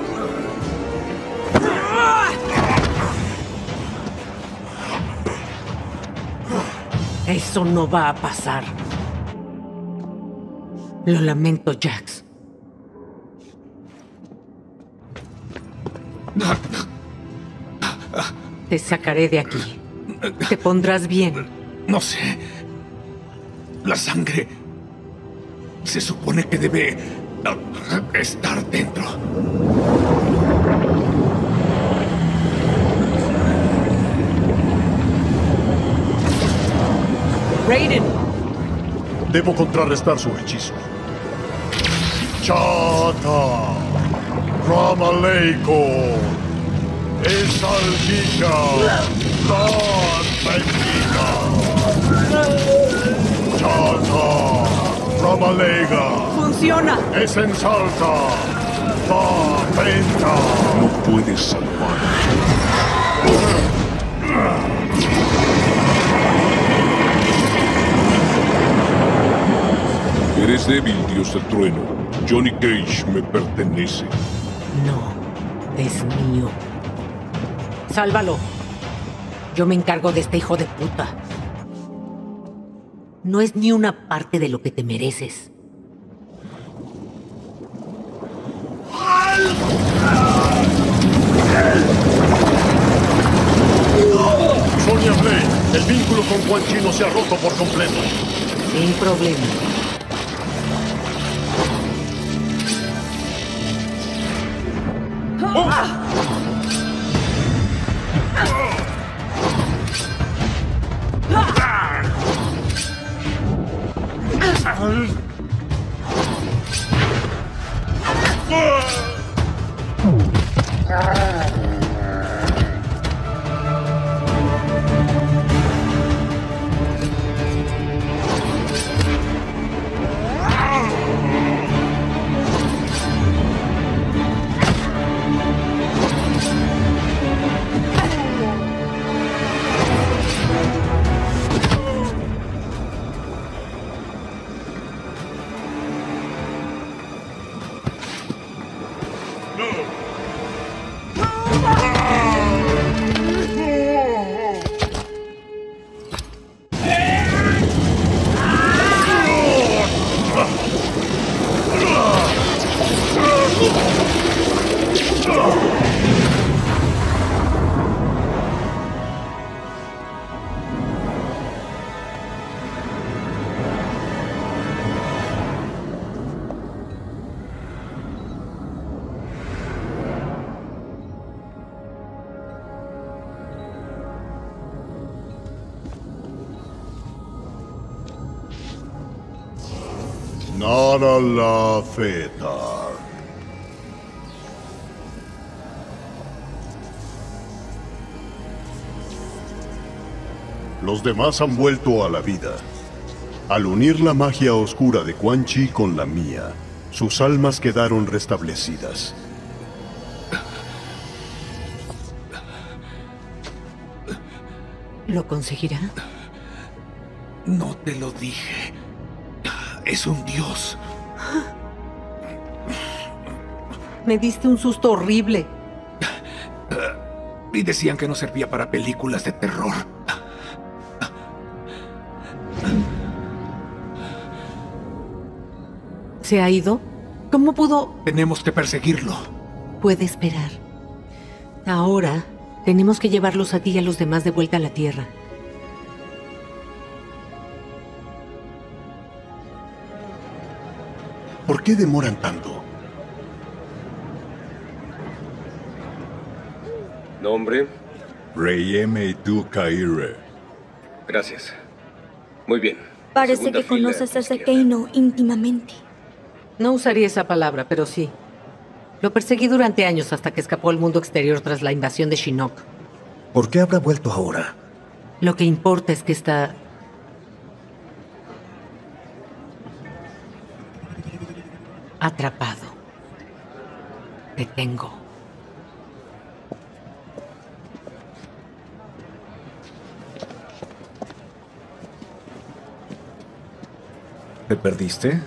Eso no va a pasar. Lo lamento, Jax. Te sacaré de aquí. Te pondrás bien.
No sé. La sangre se supone que debe estar dentro.
Raiden.
Debo contrarrestar su hechizo. Chata. Ramaleiko. Esalgica. Chata. Ramalega.
¡Funciona!
Es en salta. Va, venta.
No puedes salvar. Eres débil, dios del trueno. Johnny Cage me pertenece.
No, es mío. Sálvalo. Yo me encargo de este hijo de puta. No es ni una parte de lo que te mereces.
Sonya Blade, el vínculo con Quan Chi no se ha roto por completo.
Sin problema.
Narala Fetar. Los demás han vuelto a la vida. Al unir la magia oscura de Quan Chi con la mía, sus almas quedaron restablecidas.
¿Lo conseguirá?
No te lo dije. Es un dios.
Me diste un susto horrible.
Y decían que no servía para películas de terror.
¿Se ha ido? ¿Cómo pudo?
Tenemos que perseguirlo.
Puede esperar. Ahora tenemos que llevarlos a ti y a los demás de vuelta a la Tierra.
¿Por qué demoran tanto?
¿Nombre?
Rey M. Du Kaire.
Gracias. Muy bien.
Parece
Segunda
que
fila,
conoces a ese Keino íntimamente.
No usaría esa palabra, pero sí. Lo perseguí durante años hasta que escapó al mundo exterior tras la invasión de Shinnok.
¿Por qué habrá vuelto ahora?
Lo que importa es que está... atrapado. Te tengo.
¿Te perdiste?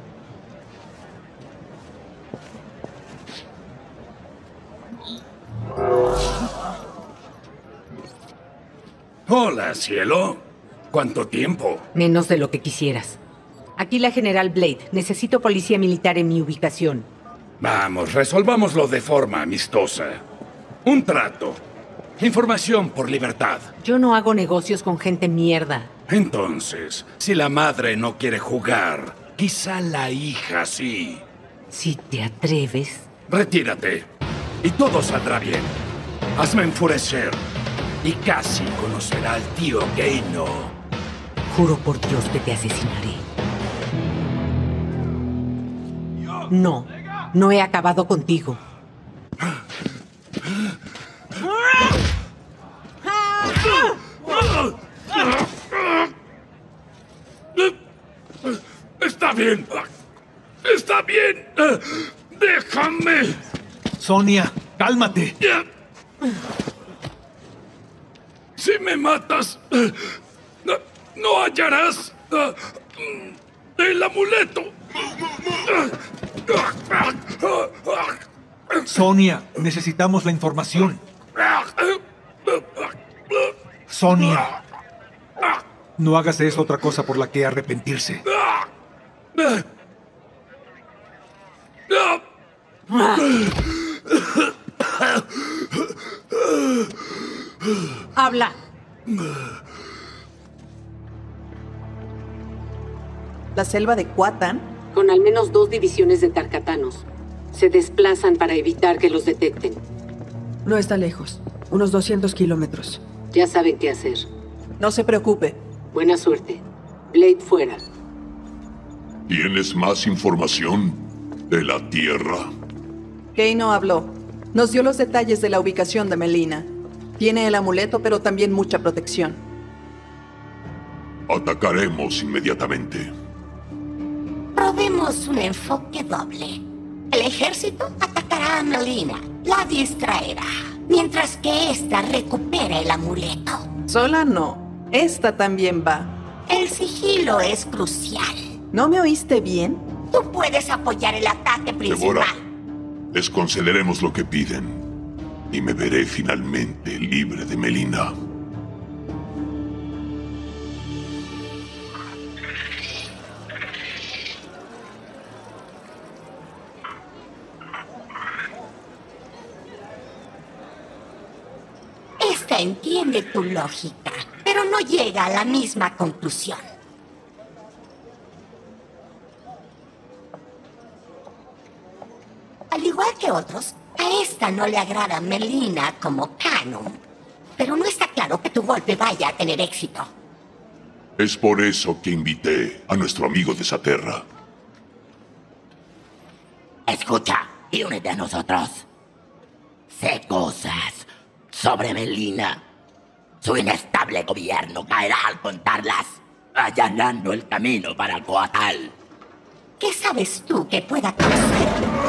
Hola, cielo. ¿Cuánto tiempo?
Menos de lo que quisieras. Aquí la General Blade. Necesito policía militar en mi ubicación.
Vamos, resolvámoslo de forma amistosa. Un trato. Información por libertad.
Yo no hago negocios con gente mierda.
Entonces, si la madre no quiere jugar, quizá la hija sí.
Si te atreves...
Retírate. Y todo saldrá bien. Hazme enfurecer. Y casi conocerá al tío Keino.
Juro por Dios que te asesinaré. No, no he acabado contigo.
Está bien. Está bien. Déjame.
Sonia, cálmate.
Si me matas, no hallarás el amuleto.
Sonia, necesitamos la información. Sonia, no hagas de eso otra cosa por la que arrepentirse.
Habla.
La selva de Kuatan.
Con al menos 2 divisiones de tarkatanos. Se desplazan para evitar que los detecten.
No está lejos. Unos 200 kilómetros.
Ya saben qué hacer.
No se preocupe.
Buena suerte. Blade fuera.
¿Tienes más información de la Tierra?
Keino habló. Nos dio los detalles de la ubicación de Melina. Tiene el amuleto, pero también mucha protección.
Atacaremos inmediatamente.
Probemos un enfoque doble. El ejército atacará a Melina, la distraerá, mientras que ésta recupera el amuleto.
Sola no. Esta también va.
El sigilo es crucial.
¿No me oíste bien?
Tú puedes apoyar el ataque principal.
Deborah, les concederemos lo que piden. Y me veré finalmente libre de Melina.
Esta entiende tu lógica, pero no llega a la misma conclusión. Al igual que otros, a esta no le agrada Melina como canon. Pero no está claro que tu golpe vaya a tener éxito.
Es por eso que invité a nuestro amigo de Saterra.
Escucha y únete a nosotros. Sé cosas sobre Melina. Su inestable gobierno caerá al contarlas, allanando el camino para Koatal. ¿Qué sabes tú que pueda causar?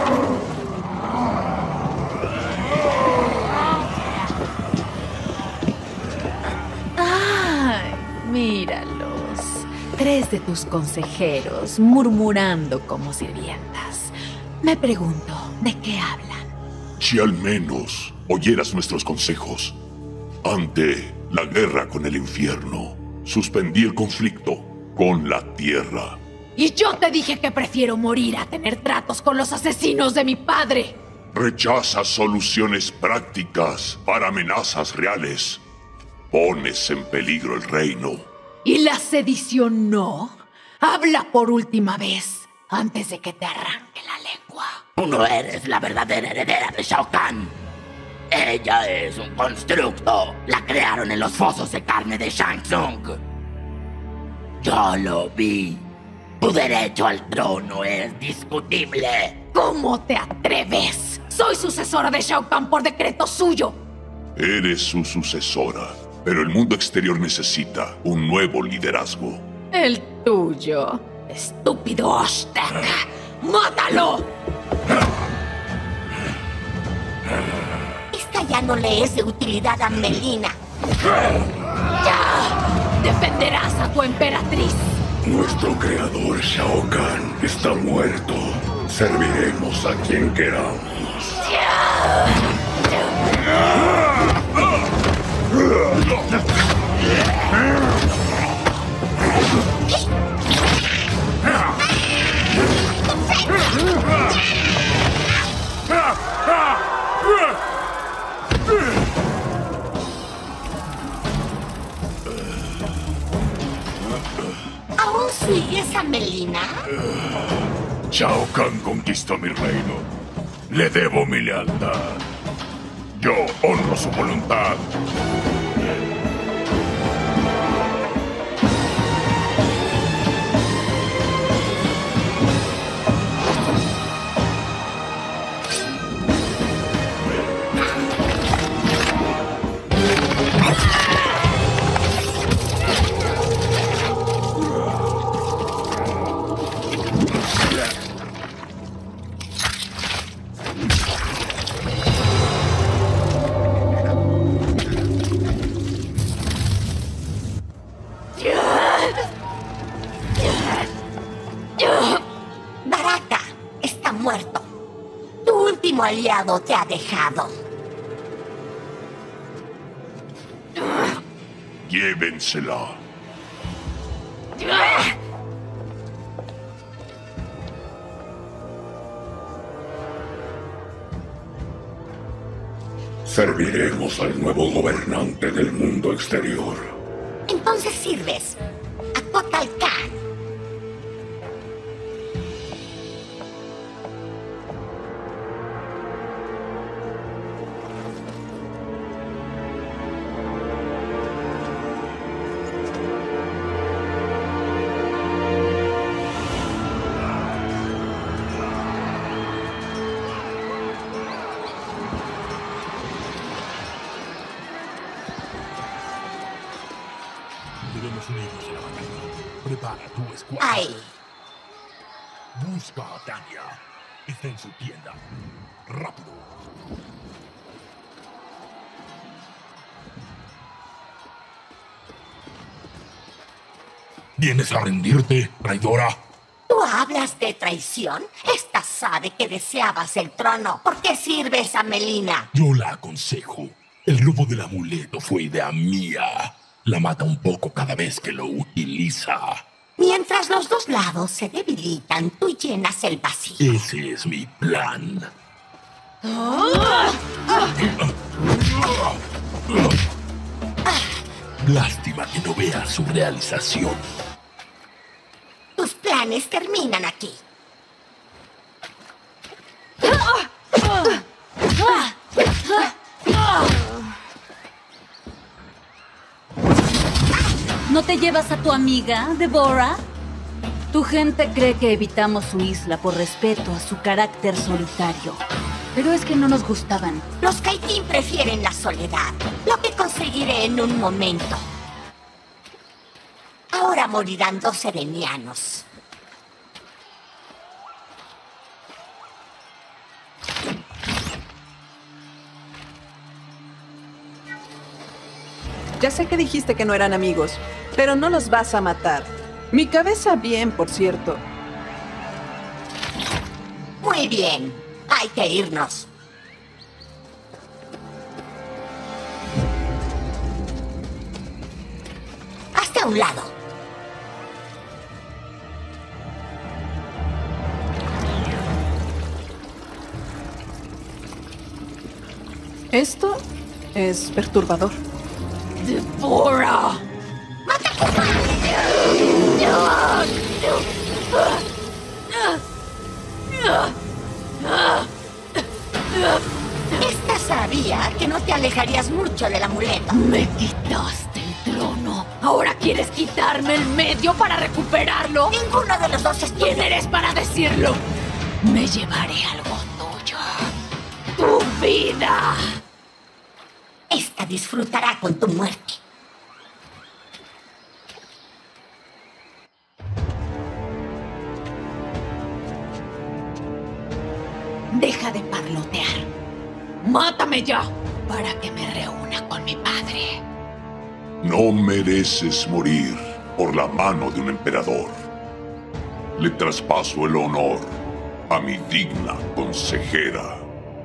¡Ay! Míralos. 3 de tus consejeros murmurando como sirvientas. Me pregunto, ¿de qué hablan?
Si al menos oyeras nuestros consejos. Ante la guerra con el infierno, suspendí el conflicto con la tierra.
Y yo te dije que prefiero morir a tener tratos con los asesinos de mi padre.
Rechazas soluciones prácticas para amenazas reales. Pones en peligro el reino.
¿Y la sedición no? Habla por última vez, antes de que te arranque la lengua.
Tú no eres la verdadera heredera de Shao Kahn. Ella es un constructo. La crearon en los fosos de carne de Shang Tsung. Yo lo vi. Tu derecho al trono es discutible.
¿Cómo te atreves? Soy sucesora de Shao Kahn por decreto suyo.
Eres su sucesora, pero el mundo exterior necesita un nuevo liderazgo.
El tuyo. Estúpido Oshtek. ¡Mátalo!
Esta ya no le es de utilidad a Melina.
¡Ya! ¡Defenderás a tu emperatriz!
Nuestro creador Shao Kahn está muerto. Serviremos a quien queramos.
¿Aún sigues a Melina?
Shao Kahn conquistó mi reino. Le debo mi lealtad. Yo honro su voluntad.
Baraka está muerto. Tu último aliado te ha dejado.
Llévensela.
Serviremos al nuevo gobernante del mundo exterior.
Entonces sirves a Kotal Kahn.
Debemos unirnos a la batalla. Prepara tu escuadra.
¡Ay!
Busca a Tanya. Está en su tienda. Rápido. ¿Vienes a rendirte, traidora?
¿Tú hablas de traición? Esta sabe que deseabas el trono. ¿Por qué sirves a Melina?
Yo la aconsejo. El robo del amuleto fue idea mía. La mata un poco cada vez que lo utiliza.
Mientras los dos lados se debilitan, tú llenas el vacío.
Ese es mi plan. Lástima que no veas su realización.
Tus planes terminan aquí.
¿No te llevas a tu amiga, Deborah? Tu gente cree que evitamos su isla por respeto a su carácter solitario. Pero es que no nos gustaban.
Los Kaitin prefieren la soledad, lo que conseguiré en un momento. Ahora morirán 2 serenianos.
Ya sé que dijiste que no eran amigos, pero no los vas a matar. Mi cabeza bien, por cierto.
Muy bien, hay que irnos. Hasta un lado.
Esto es perturbador.
¡Devora!
Esta sabía que no te alejarías mucho del amuleto.
Me quitaste el trono. ¿Ahora quieres quitarme el medio para recuperarlo?
Ninguno de los dos es
¿Quién eres para decirlo? Me llevaré algo tuyo. ¡Tu vida!
Esta disfrutará con tu muerte.
Deja de parlotear. ¡Mátame ya! Para que me reúna con mi padre.
No mereces morir por la mano de un emperador. Le traspaso el honor a mi digna consejera.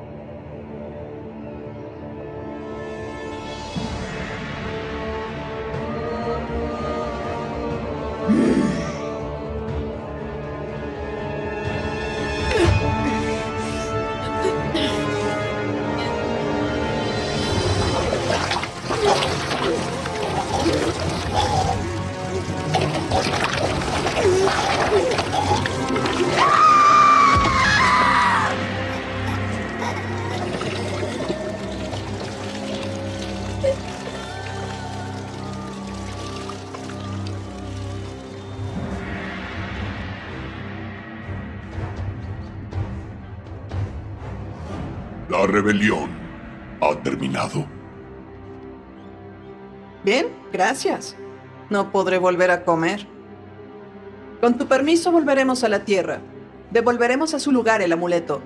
La rebelión ha terminado.
Bien, gracias. No podré volver a comer. Con tu permiso volveremos a la Tierra. Devolveremos a su lugar el amuleto.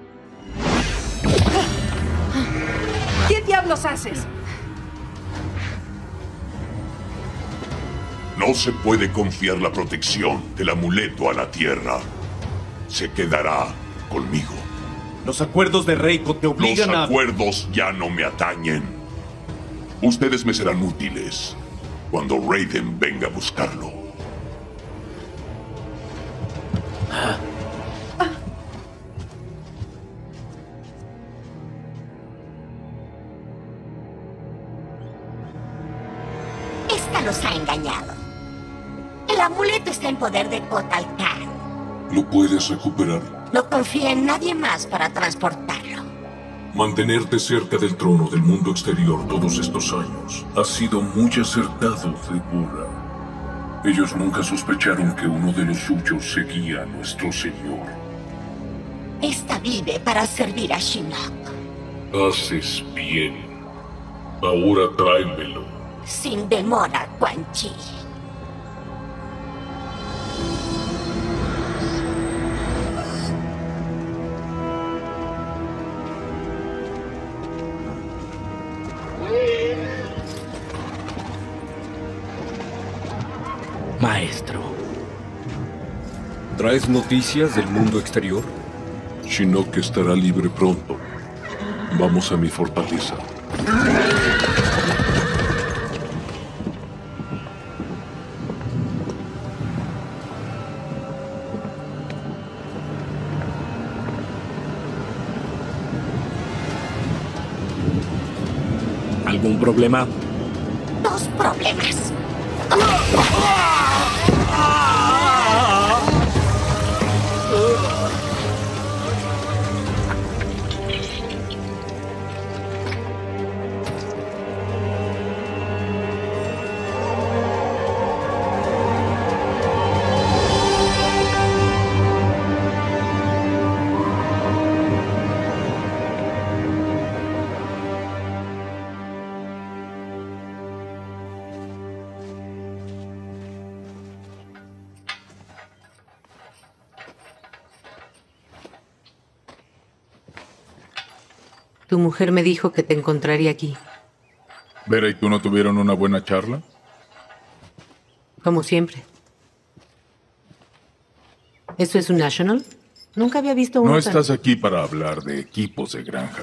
¿Qué diablos haces?
No se puede confiar la protección del amuleto a la Tierra. Se quedará conmigo.
Los acuerdos de Reiko te obligan a...
Los acuerdos ya no me atañen. Ustedes me serán útiles cuando Raiden venga a buscarlo.
Esta los ha engañado. El amuleto está en poder de Kotal Kahn.
¿Lo puedes recuperar?
No confía en nadie más para transportarlo.
Mantenerte cerca del trono del mundo exterior todos estos años ha sido muy acertado, Deborah. Ellos nunca sospecharon que uno de los suyos seguía a nuestro señor.
Esta vive para servir a Shinnok.
Haces bien. Ahora tráemelo.
Sin demora, Quan Chi.
Maestro.
¿Traes noticias del mundo exterior?
Shinnok estará libre pronto. Vamos a mi fortaleza.
¿Algún problema?
2 problemas.
Tu mujer me dijo que te encontraría aquí.
¿Vera y tú no tuvieron una buena charla?
Como siempre. ¿Esto es un National? Nunca había visto uno
No
tan...
estás aquí para hablar de equipos de granja.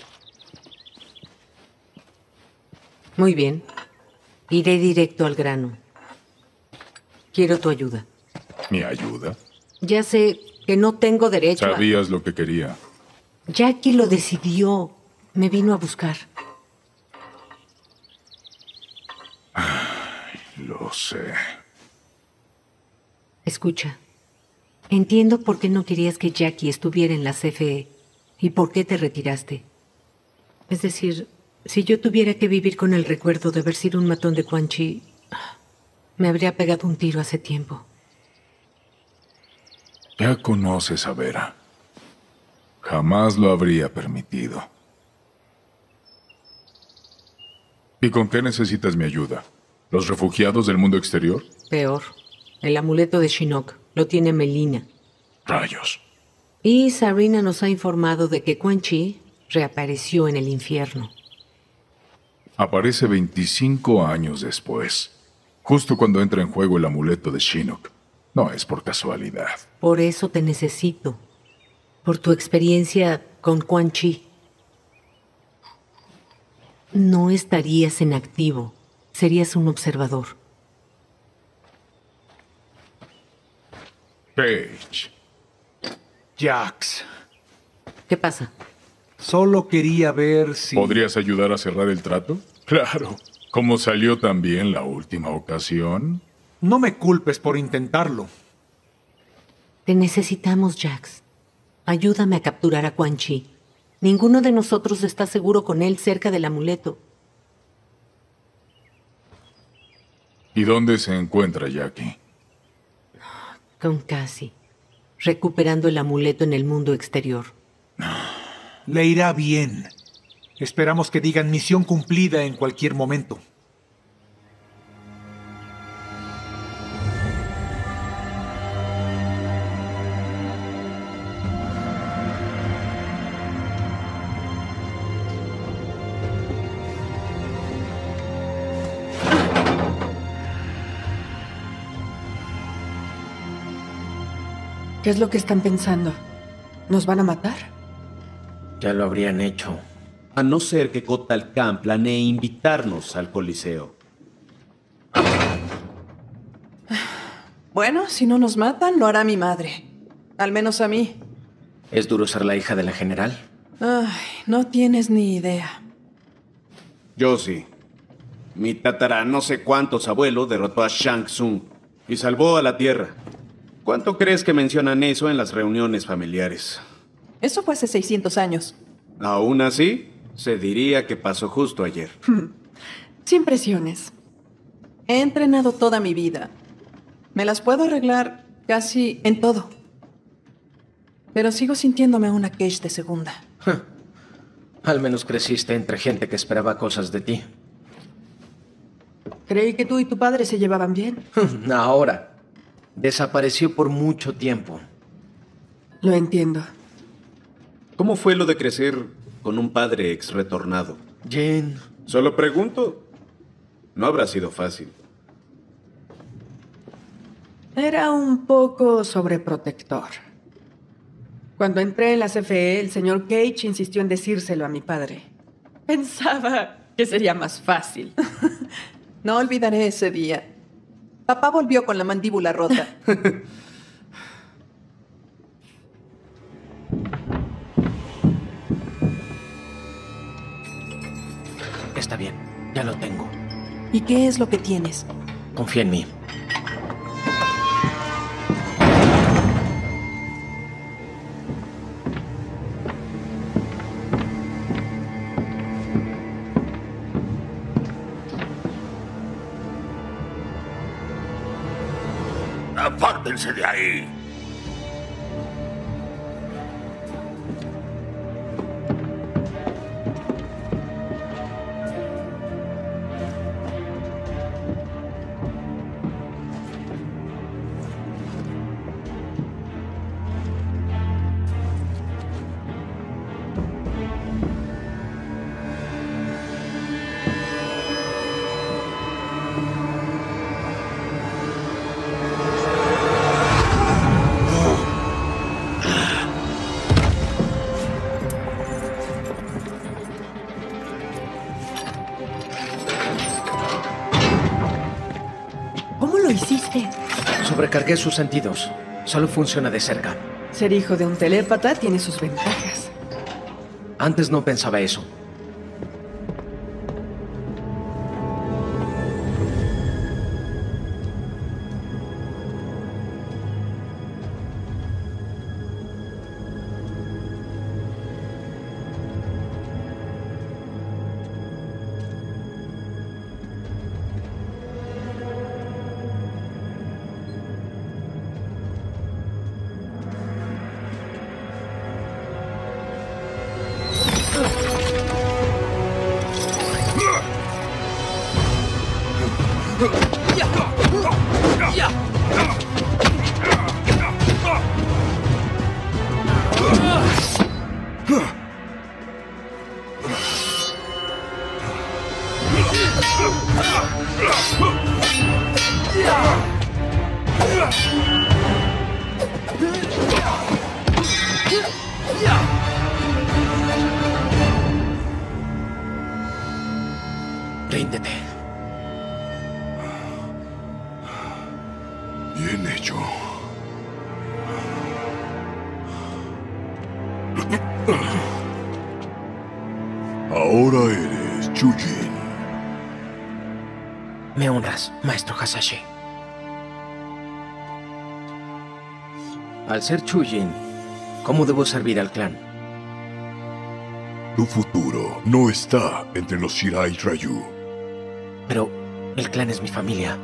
Muy bien. Iré directo al grano. Quiero tu ayuda.
¿Mi ayuda?
Ya sé que no tengo derecho
Sabías lo que quería.
Jackie lo decidió. Me vino a buscar.
Lo sé.
Escucha. Entiendo por qué no querías que Jackie estuviera en la CFE y por qué te retiraste. Es decir, si yo tuviera que vivir con el recuerdo de haber sido un matón de Quan Chi, me habría pegado un tiro hace tiempo.
Ya conoces a Vera. Jamás lo habría permitido. ¿Y con qué necesitas mi ayuda? ¿Los refugiados del mundo exterior?
Peor. El amuleto de Shinnok lo tiene Melina.
Rayos.
Y Sarina nos ha informado de que Quan Chi reapareció en el infierno.
Aparece 25 años después, justo cuando entra en juego el amuleto de Shinnok. No es por casualidad.
Por eso te necesito. Por tu experiencia con Quan Chi. No estarías en activo. Serías un observador.
Paige.
Jax.
¿Qué pasa?
Solo quería ver si...
¿Podrías ayudar a cerrar el trato? Claro. ¿Cómo salió tan bien la última ocasión?
No me culpes por intentarlo.
Te necesitamos, Jax. Ayúdame a capturar a Quan Chi. Ninguno de nosotros está seguro con él cerca del amuleto.
¿Y dónde se encuentra Jackie?
Con Cassie. Recuperando el amuleto en el mundo exterior.
Le irá bien. Esperamos que digan misión cumplida en cualquier momento.
¿Qué es lo que están pensando? ¿Nos van a matar?
Ya lo habrían hecho.
A no ser que Kotal Kahn planee invitarnos al Coliseo.
Bueno, si no nos matan, lo hará mi madre. Al menos a mí.
¿Es duro ser la hija de la general?
Ay, no tienes ni idea.
Yo sí. Mi tatara no sé cuántos abuelo derrotó a Shang Tsung y salvó a la Tierra. ¿Cuánto crees que mencionan eso en las reuniones familiares?
Eso fue hace 600 años.
Aún así, se diría que pasó justo ayer.
Sin presiones.
He entrenado toda mi vida. Me las puedo arreglar casi en todo. Pero sigo sintiéndome una Cage de segunda.
Al menos creciste entre gente que esperaba cosas de ti.
Creí que tú y tu padre se llevaban bien.
Ahora. Desapareció por mucho tiempo.
Lo entiendo.
¿Cómo fue lo de crecer con un padre ex retornado?
Jin.
Solo pregunto. No habrá sido fácil.
Era un poco sobreprotector. Cuando entré en la CFE, el señor Cage insistió en decírselo a mi padre. Pensaba que sería más fácil.
No olvidaré ese día. Papá volvió con la mandíbula rota.
Está bien, ya lo tengo.
¿Y qué es lo que tienes?
Confía en mí.
¡Apártense de ahí!
lo hiciste?
Sobrecargué sus sentidos. Solo funciona de cerca.
Ser hijo de un telépata tiene sus ventajas.
Antes no pensaba eso. Ríndete.
Bien hecho. Ahora eres Chujin.
Me honras, maestro Hasashi. Al ser Chujin, ¿cómo debo servir al clan?
Tu futuro no está entre los Shirai Ryu.
Pero el clan es mi familia.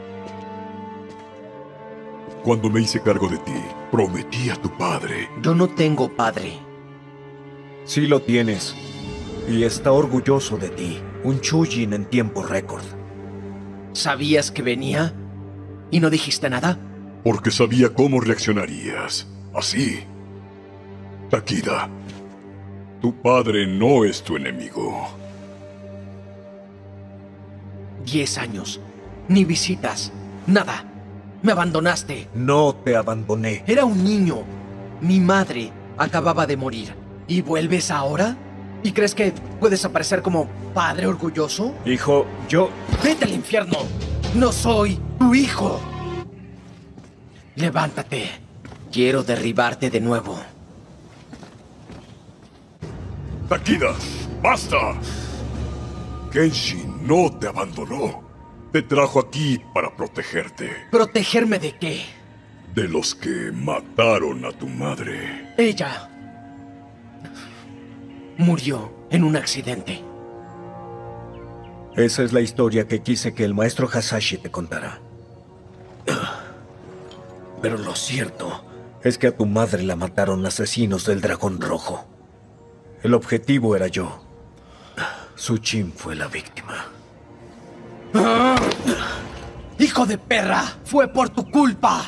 Cuando me hice cargo de ti, prometí a tu padre.
Yo no tengo padre.
Sí lo tienes. Y está orgulloso de ti. Un Chujin en tiempo récord.
¿Sabías que venía? ¿Y no dijiste nada?
Porque sabía cómo reaccionarías. Así. Takida, tu padre no es tu enemigo.
10 años. Ni visitas. Nada. Me abandonaste.
No te abandoné.
Era un niño. Mi madre acababa de morir. ¿Y vuelves ahora? ¿Y crees que puedes aparecer como padre orgulloso?
Hijo, yo...
¡Vete al infierno! ¡No soy tu hijo! Levántate. Quiero derribarte de nuevo.
Takida, basta. Kenshin no te abandonó. Te trajo aquí para protegerte.
¿Protegerme de qué?
De los que mataron a tu madre.
Ella murió en un accidente.
Esa es la historia que quise que el maestro Hasashi te contara.
Pero lo cierto
es que a tu madre la mataron asesinos del Dragón Rojo. El objetivo era yo. Tsuchin fue la víctima.
¡Ah! ¡Hijo de perra! ¡Fue por tu culpa!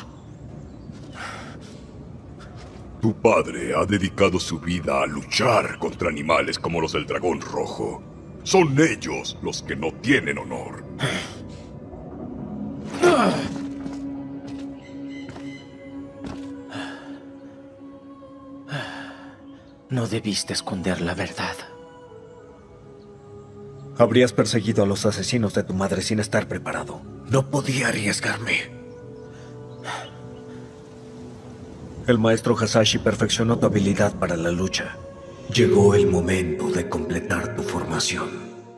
Tu padre ha dedicado su vida a luchar contra animales como los del Dragón Rojo. Son ellos los que no tienen honor.
No debiste esconder la verdad.
Habrías perseguido a los asesinos de tu madre sin estar preparado. No podía arriesgarme. El maestro Hasashi perfeccionó tu habilidad para la lucha. Llegó el momento de completar tu formación.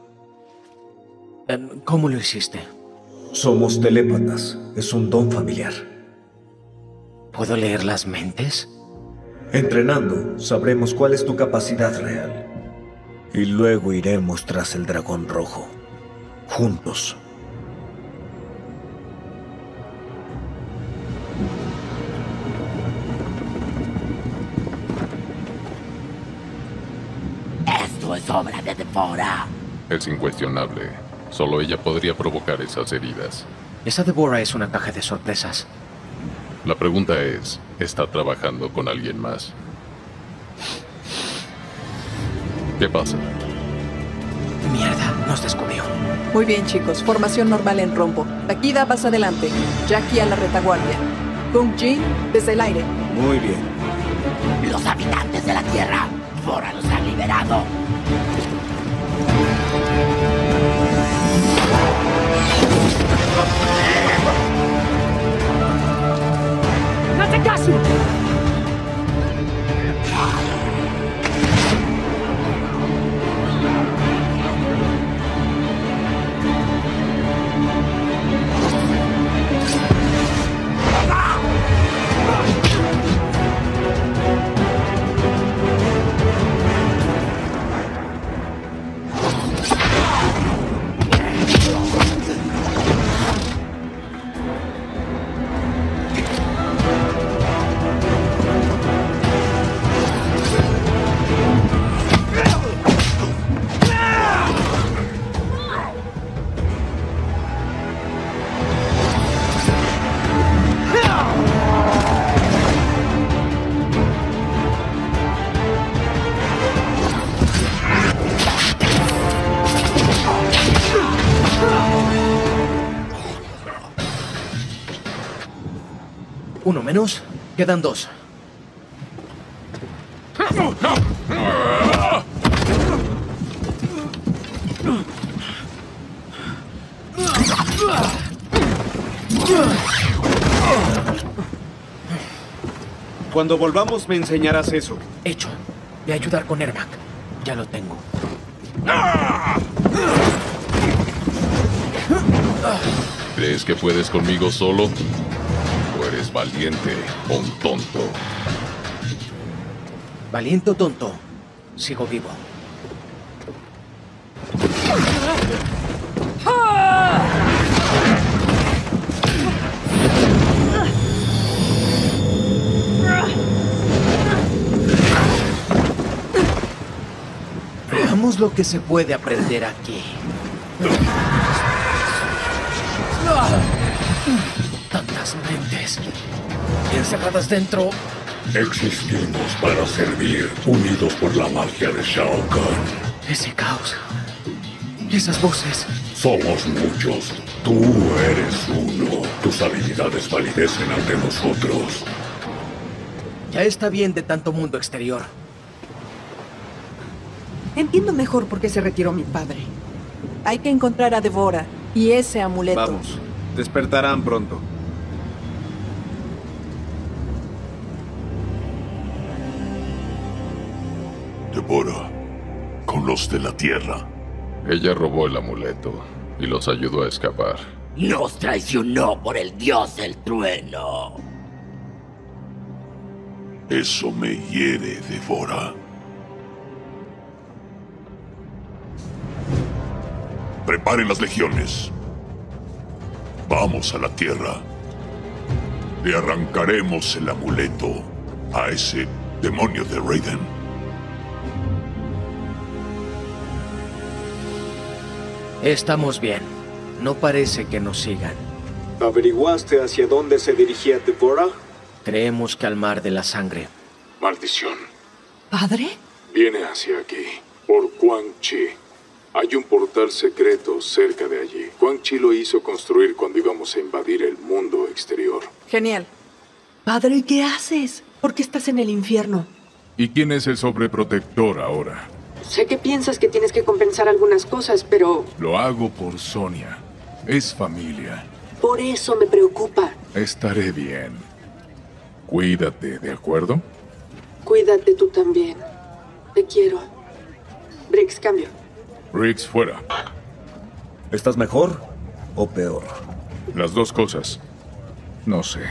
¿Cómo lo hiciste?
Somos telépatas. Es un don familiar.
¿Puedo leer las mentes?
Entrenando, sabremos cuál es tu capacidad real. Y luego iremos tras el Dragón Rojo. Juntos.
Esto es obra de Devora.
Es incuestionable. Solo ella podría provocar esas heridas.
Esa Devora es una caja de sorpresas.
La pregunta es, ¿está trabajando con alguien más? ¿Qué pasa?
Mierda, nos descubrió.
Muy bien, chicos. Formación normal en rombo. Takida, vas adelante. Jackie a la retaguardia. Kung Jin, desde el aire.
Muy bien.
Los habitantes de la Tierra, Devora los ha liberado.
Uno menos. Quedan 2.
Cuando volvamos me enseñarás eso.
Hecho. Voy a ayudar con Ermac. Ya lo tengo.
¿Crees que puedes conmigo solo? ¿O eres valiente o un tonto?
Valiente o tonto, sigo vivo. Veamos lo que se puede aprender aquí. Tantas mentes encerradas dentro.
Existimos para servir, unidos por la magia de Shao Kahn.
Ese caos. Esas voces.
Somos muchos. Tú eres uno. Tus habilidades validecen ante nosotros.
Ya está bien de tanto mundo exterior.
Entiendo mejor por qué se retiró mi padre.
Hay que encontrar a Devora y ese amuleto.
Vamos, despertarán pronto.
Devora, con los de la Tierra.
Ella robó el amuleto y los ayudó a escapar.
Nos traicionó por el dios del trueno.
Eso me hiere, Devora. Preparen las legiones. Vamos a la Tierra. Le arrancaremos el amuleto a ese demonio de Raiden.
Estamos bien. No parece que nos sigan.
¿Averiguaste hacia dónde se dirigía Devora?
Creemos que al mar de la sangre.
Maldición.
¿Padre?
Viene hacia aquí, por Quan Chi. Hay un portal secreto cerca de allí. Quan Chi lo hizo construir cuando íbamos a invadir el mundo exterior.
Genial.
Padre, ¿qué haces? ¿Por qué estás en el infierno?
¿Y quién es el sobreprotector ahora?
Sé que piensas que tienes que compensar algunas cosas, pero...
Lo hago por Sonia. Es familia.
Por eso me preocupa.
Estaré bien. Cuídate, ¿de acuerdo?
Cuídate tú también. Te quiero. Briggs, cambio.
Briggs, fuera.
¿Estás mejor o peor?
Las dos cosas. No sé.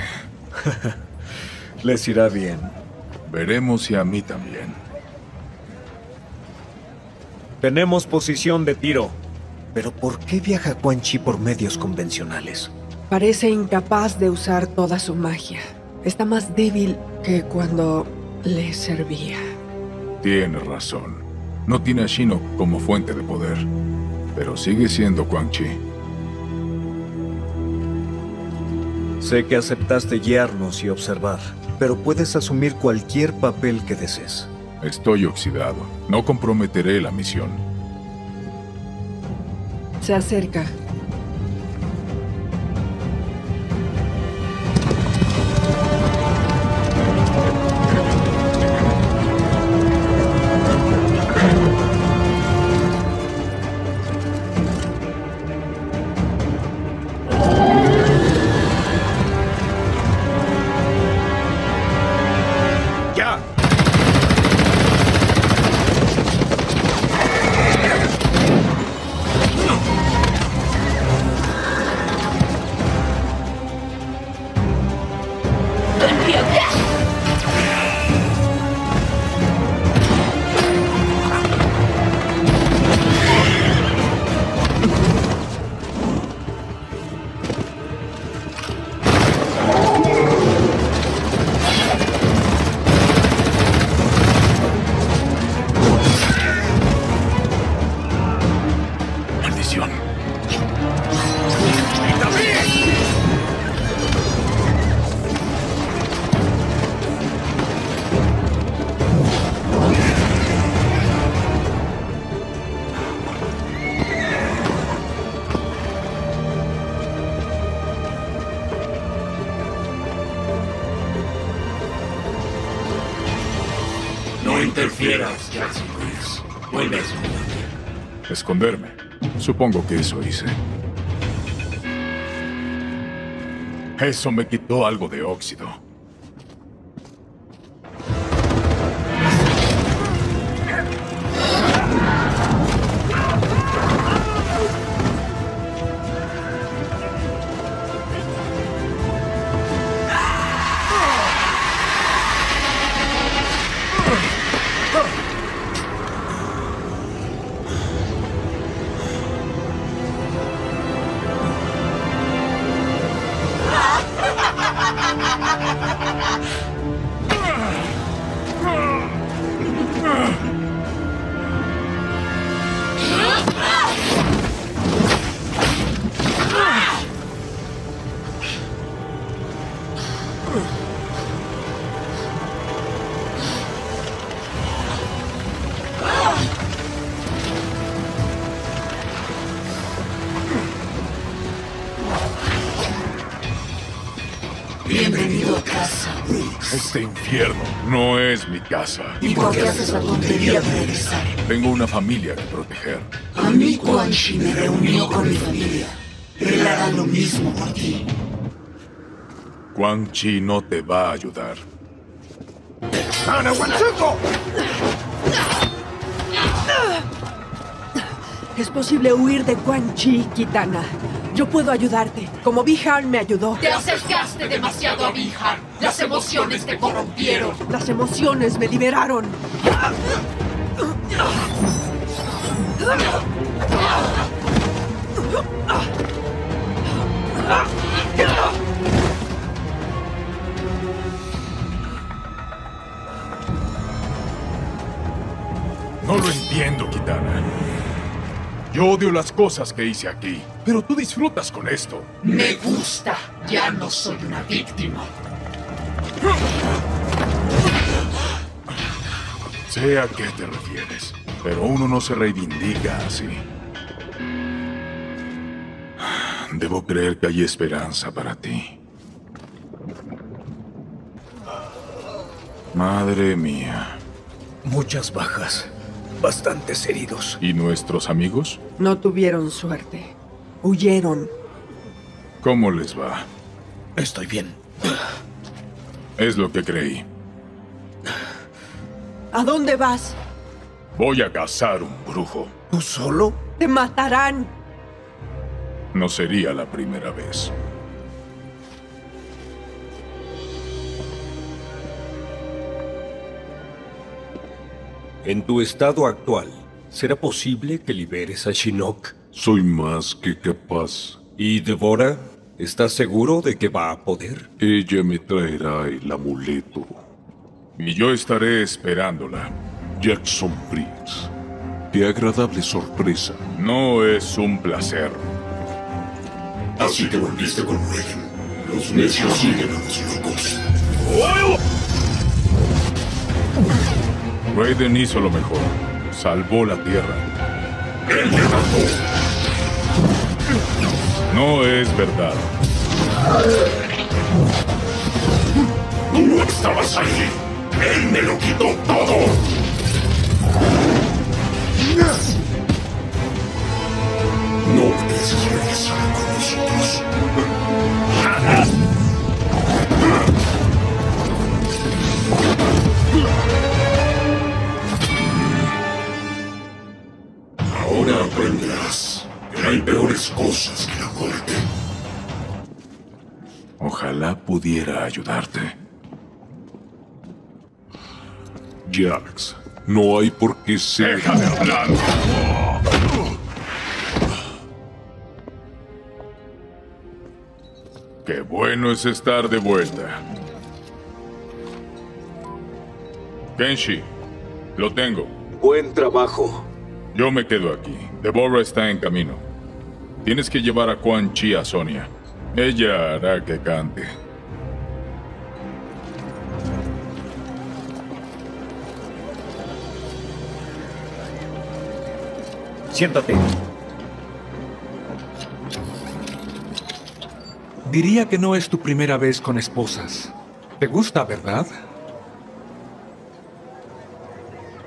Les irá bien.
Veremos si a mí también.
Tenemos posición de tiro. Pero ¿por qué viaja Quan Chi por medios convencionales?
Parece incapaz de usar toda su magia. Está más débil que cuando le servía.
Tienes razón. No tiene a Shinnok como fuente de poder. Pero sigue siendo Quan Chi.
Sé que aceptaste guiarnos y observar, pero puedes asumir cualquier papel que desees.
Estoy oxidado. No comprometeré la misión.
Se acerca.
interfieras, Jackson Briggs. Vuelve a esconderte.
Esconderme. Supongo que eso hice. Eso me quitó algo de óxido.
Bienvenido a casa, Briggs.
Este infierno no es mi casa.
¿Y por qué haces la tontería de regresar?
Tengo una familia que proteger.
A mí Quan Chi me reunió con mi familia. Él hará lo mismo por ti.
Quan Chi no te va a ayudar.
Es posible huir de Quan Chi, Kitana. Yo puedo ayudarte, como Bi-Han me ayudó.
Te acercaste demasiado a Bi-Han. Las emociones te corrompieron.
Las emociones me liberaron.
No lo entiendo, Kitana. Yo odio las cosas que hice aquí, pero tú disfrutas con esto.
Me gusta. Ya no soy una víctima.
Sé a qué te refieres, pero uno no se reivindica así. Debo creer que hay esperanza para ti. Madre mía.
Muchas bajas. Bastantes heridos.
¿Y nuestros amigos?
No tuvieron suerte. Huyeron.
¿Cómo les va?
Estoy bien.
Es lo que creí.
¿A dónde vas?
Voy a cazar un brujo.
¿Tú solo?
¡Te matarán!
No sería la primera vez.
En tu estado actual, ¿será posible que liberes a Shinnok?
Soy más que capaz.
¿Y Devora? ¿Estás seguro de que va a poder?
Ella me traerá el amuleto.
Y yo estaré esperándola.
Jackson Briggs. Qué agradable sorpresa.
No es un placer.
Así te volviste con Raiden. Los necios siguen a los locos.
Raiden hizo lo mejor. Salvó la Tierra.
¡Él me mató!
No es verdad.
¡Tú no estabas ahí! ¡Él me lo quitó todo! No pienses regresar con nosotros. Ahora aprenderás que hay peores cosas que la muerte.
Ojalá pudiera ayudarte.
Jax, no hay por qué ser...
¡Deja de hablar! Qué bueno es estar de vuelta. Kenshi, lo tengo.
Buen trabajo.
Yo me quedo aquí. Deborah está en camino. Tienes que llevar a Quan Chi a Sonia. Ella hará que cante.
Siéntate.
Diría que no es tu primera vez con esposas. ¿Te gusta, verdad?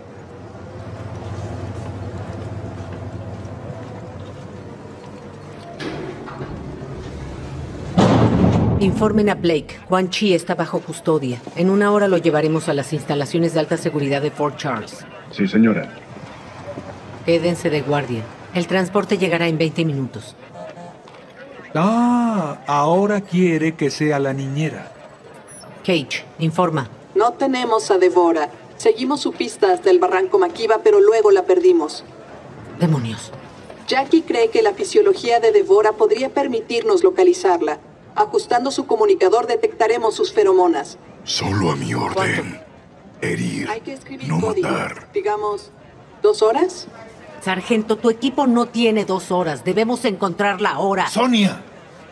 Informen a Blake. Quan Chi está bajo custodia. En 1 hora lo llevaremos a las instalaciones de alta seguridad de Fort Charles.
Sí, señora.
Quédense de guardia. El transporte llegará en 20 minutos.
Ahora quiere que sea la niñera.
Cage, informa.
No tenemos a Devora. Seguimos su pista hasta el barranco Makiba, pero luego la perdimos.
Demonios.
Jackie cree que la fisiología de Devora podría permitirnos localizarla. Ajustando su comunicador detectaremos sus feromonas.
Solo a mi orden. Herir,
Hay que escribir
no
código.
matar.
Digamos, 2 horas.
Sargento, tu equipo no tiene 2 horas. Debemos encontrarla ahora.
¡Sonia!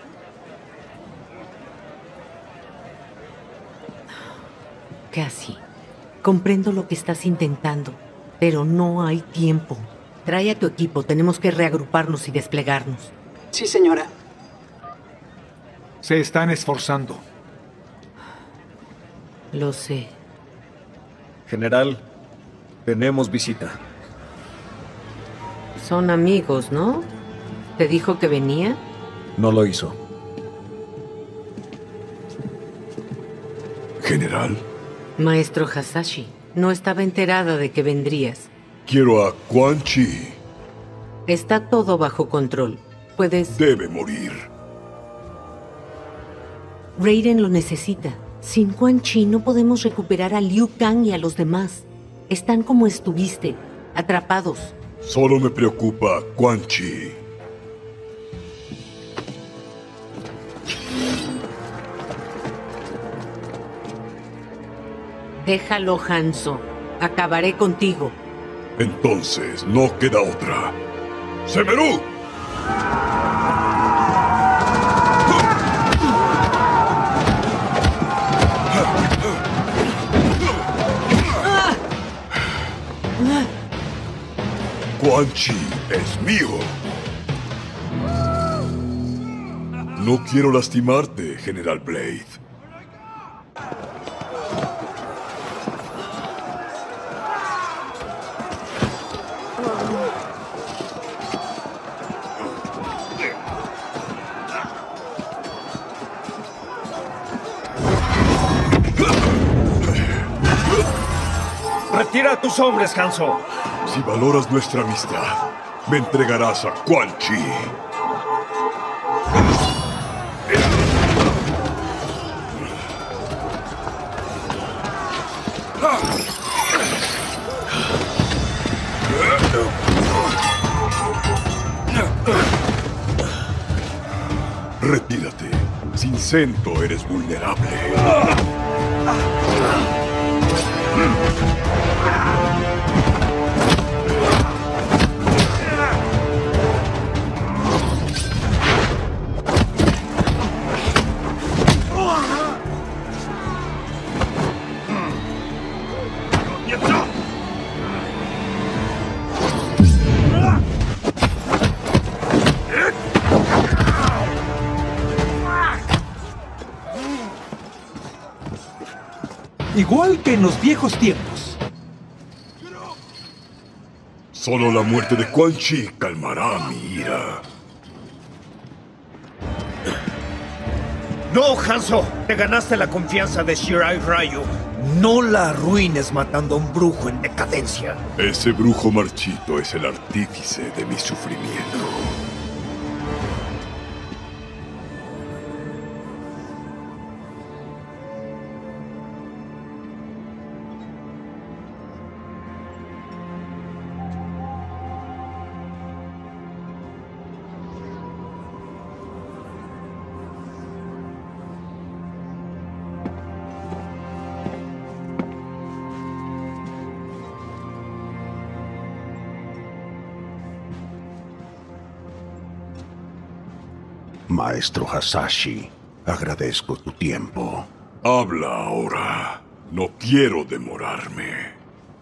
Cassie, comprendo lo que estás intentando, pero no hay tiempo. Trae a tu equipo. Tenemos que reagruparnos y desplegarnos.
Sí, señora.
Se están esforzando.
Lo sé.
General, tenemos visita.
Son amigos, ¿no? ¿Te dijo que venía?
No lo hizo.
General,
Maestro Hasashi, no estaba enterada de que vendrías.
quiero a Quan Chi.
Está todo bajo control. Puedes...
Debe morir.
Raiden lo necesita. Sin Quan Chi no podemos recuperar a Liu Kang y a los demás. Están como estuviste, atrapados.
Solo me preocupa Quan Chi.
Déjalo, Hanzo. Acabaré contigo.
Entonces, no queda otra. ¡Semeru! Quan Chi es mío. No quiero lastimarte, General Blade.
¡Retira a tus hombres, Hanzo!
Si valoras nuestra amistad, me entregarás a Quan Chi. Retírate. Sin Sento eres vulnerable.
Igual que en los viejos tiempos.
Solo la muerte de Quan Chi calmará mi ira.
¡No, Hanzo! Te ganaste la confianza de Shirai Ryu. No la arruines matando a un brujo en decadencia.
Ese brujo marchito es el artífice de mi sufrimiento.
Maestro Hasashi, agradezco tu tiempo.
Habla ahora. No quiero demorarme.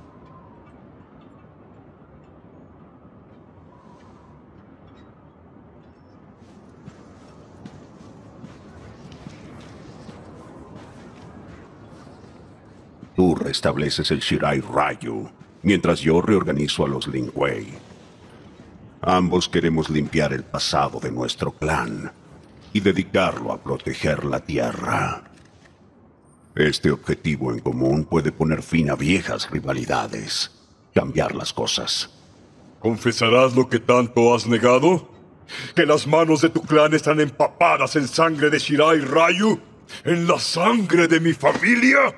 Tú restableces el Shirai Ryu, mientras yo reorganizo a los Lin Kuei. Ambos queremos limpiar el pasado de nuestro clan. y dedicarlo a proteger la Tierra. Este objetivo en común puede poner fin a viejas rivalidades, cambiar las cosas.
¿Confesarás lo que tanto has negado? ¿Que las manos de tu clan están empapadas en sangre de Shirai Ryu? ¿En la sangre de mi familia?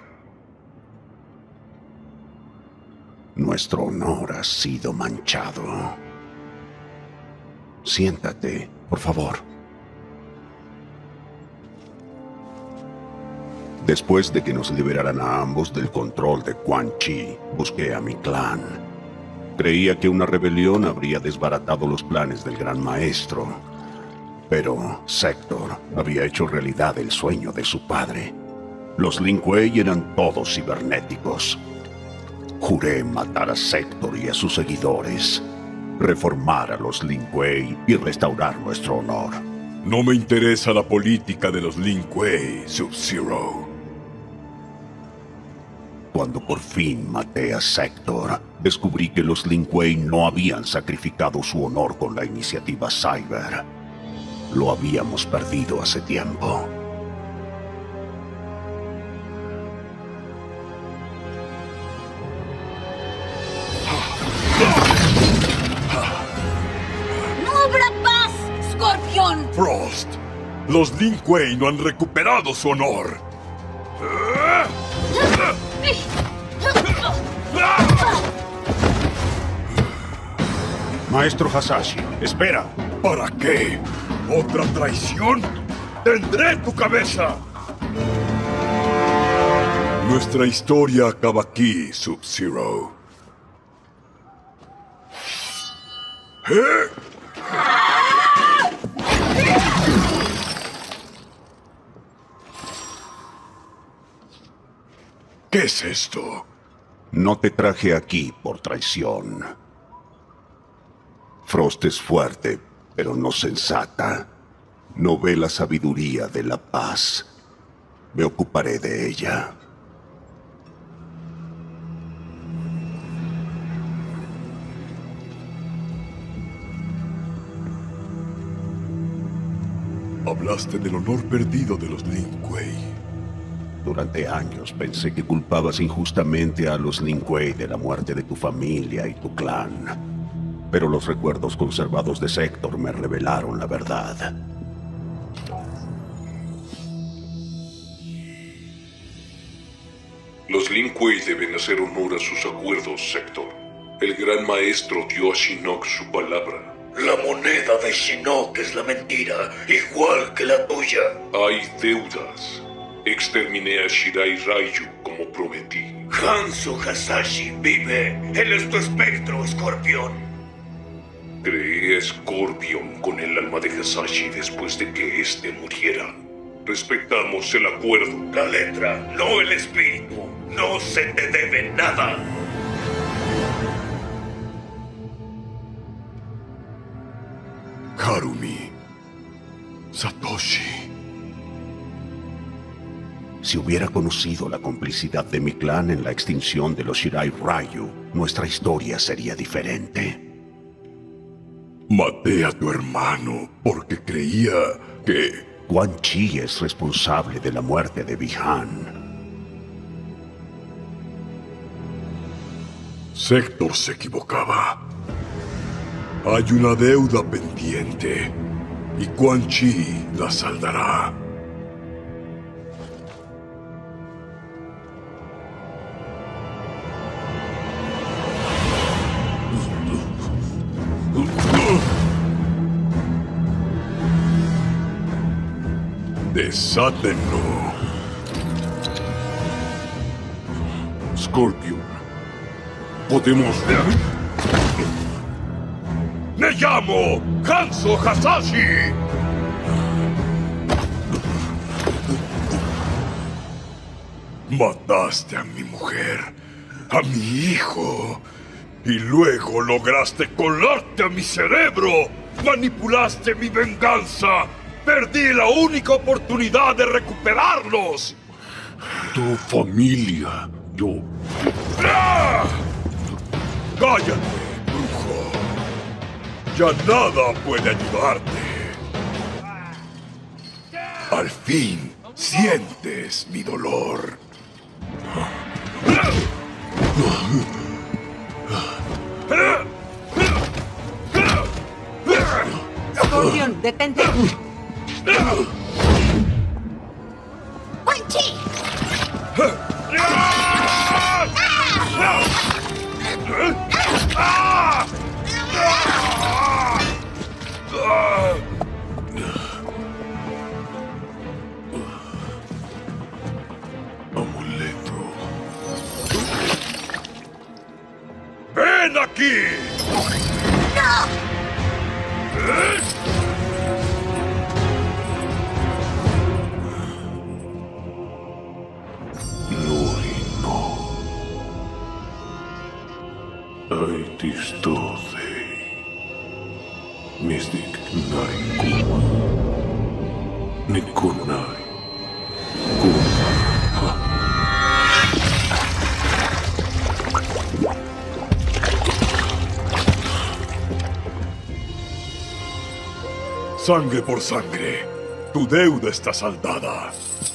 Nuestro honor ha sido manchado. Siéntate, por favor. Después de que nos liberaran a ambos del control de Quan Chi, busqué a mi clan. Creía que una rebelión habría desbaratado los planes del Gran Maestro. Pero Sector había hecho realidad el sueño de su padre. Los Lin Kuei eran todos cibernéticos. Juré matar a Sector y a sus seguidores, reformar a los Lin Kuei y restaurar nuestro honor.
No me interesa la política de los Lin Kuei, Sub-Zero.
Cuando por fin maté a Sector, descubrí que los Lin Kuei no habían sacrificado su honor con la iniciativa Cyber. Lo habíamos perdido hace tiempo.
¡No habrá paz, Scorpion!
Frost, los Lin Kuei no han recuperado su honor.
Maestro Hasashi, espera.
¿Para qué? ¿Otra traición? ¡Tendré tu cabeza! Nuestra historia acaba aquí, Sub-Zero. ¿Qué es esto?
No te traje aquí por traición. Frost es fuerte, pero no sensata. No ve la sabiduría de la paz. Me ocuparé de ella.
Hablaste del honor perdido de los Lin Kuei.
Durante años pensé que culpabas injustamente a los Lin Kuei de la muerte de tu familia y tu clan. Pero los recuerdos conservados de Sector me revelaron la verdad.
Los Lin Kuei deben hacer honor a sus acuerdos, Sector. El Gran Maestro dio a Shinnok su palabra.
La moneda de Shinnok es la mentira, igual que la tuya.
Hay deudas. Exterminé a Shirai Ryu como prometí.
Hanzo Hasashi vive. Él es tu espectro, Scorpion.
Creé a Scorpion con el alma de Hasashi después de que éste muriera. Respetamos el acuerdo.
La letra, no el espíritu. No se te debe nada.
Harumi. Satoshi.
Si hubiera conocido la complicidad de mi clan en la extinción de los Shirai Ryu, nuestra historia sería diferente.
Maté a tu hermano porque creía que...
Quan Chi es responsable de la muerte de Bi-Han.
Sector se equivocaba. Hay una deuda pendiente y Quan Chi la saldará. Desátenlo.
Scorpion. Podemos...
¡Me llamo Hanzo Hasashi! Mataste a mi mujer, a mi hijo, y luego lograste colarte a mi cerebro. Manipulaste mi venganza. Perdí la única oportunidad de recuperarlos.
Tu familia, yo...
¡Ah! ¡Cállate, brujo! Ya nada puede ayudarte. Al fin sientes mi dolor.
Scorpion, detente.
¡Quan Chi!
Amuleto. ¡Ven aquí!
Aitistode. Mystic Nai Kuma. Nikunai.
Sangre por sangre. Tu deuda está saldada.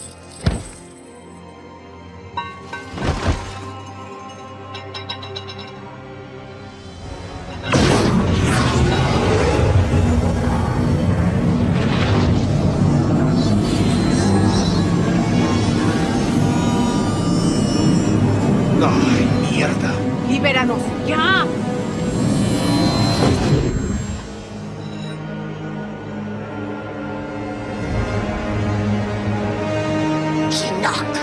¡Ay, mierda!
¡Libéranos! ¡Ya!
Shinnok.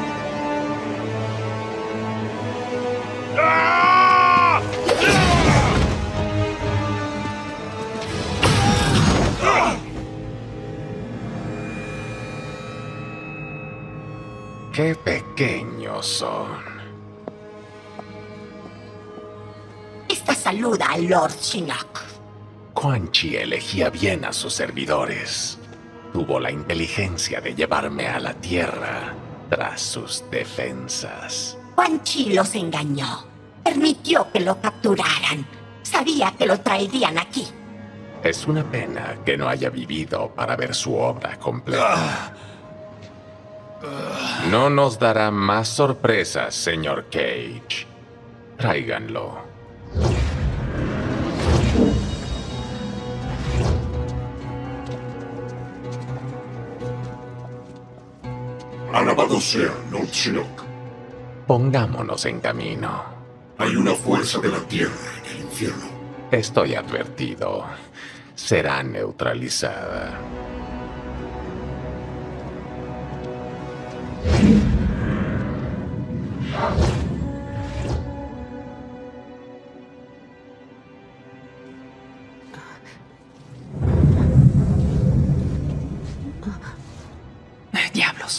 ¡Qué pequeños son!
Esta saluda al Lord Shinnok.
Quan Chi elegía bien a sus servidores. Tuvo la inteligencia de llevarme a la Tierra tras sus defensas.
Quan Chi los engañó. Permitió que lo capturaran. Sabía que lo traerían aquí.
Es una pena que no haya vivido para ver su obra completa. No nos dará más sorpresas, señor Cage. Tráiganlo.
Alabado sea, Lord Shinnok.
Pongámonos en camino.
Hay una fuerza de la tierra en el infierno.
Estoy advertido. Será neutralizada.
Diablos.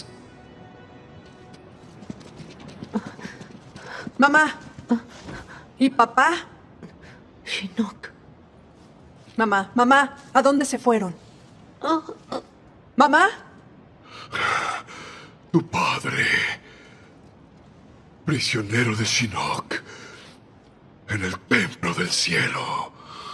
Mamá. ¿Y papá?
Shinnok.
Mamá, mamá, ¿a dónde se fueron? ¿Mamá?
Tu padre. Prisionero de Shinnok. En el templo del cielo.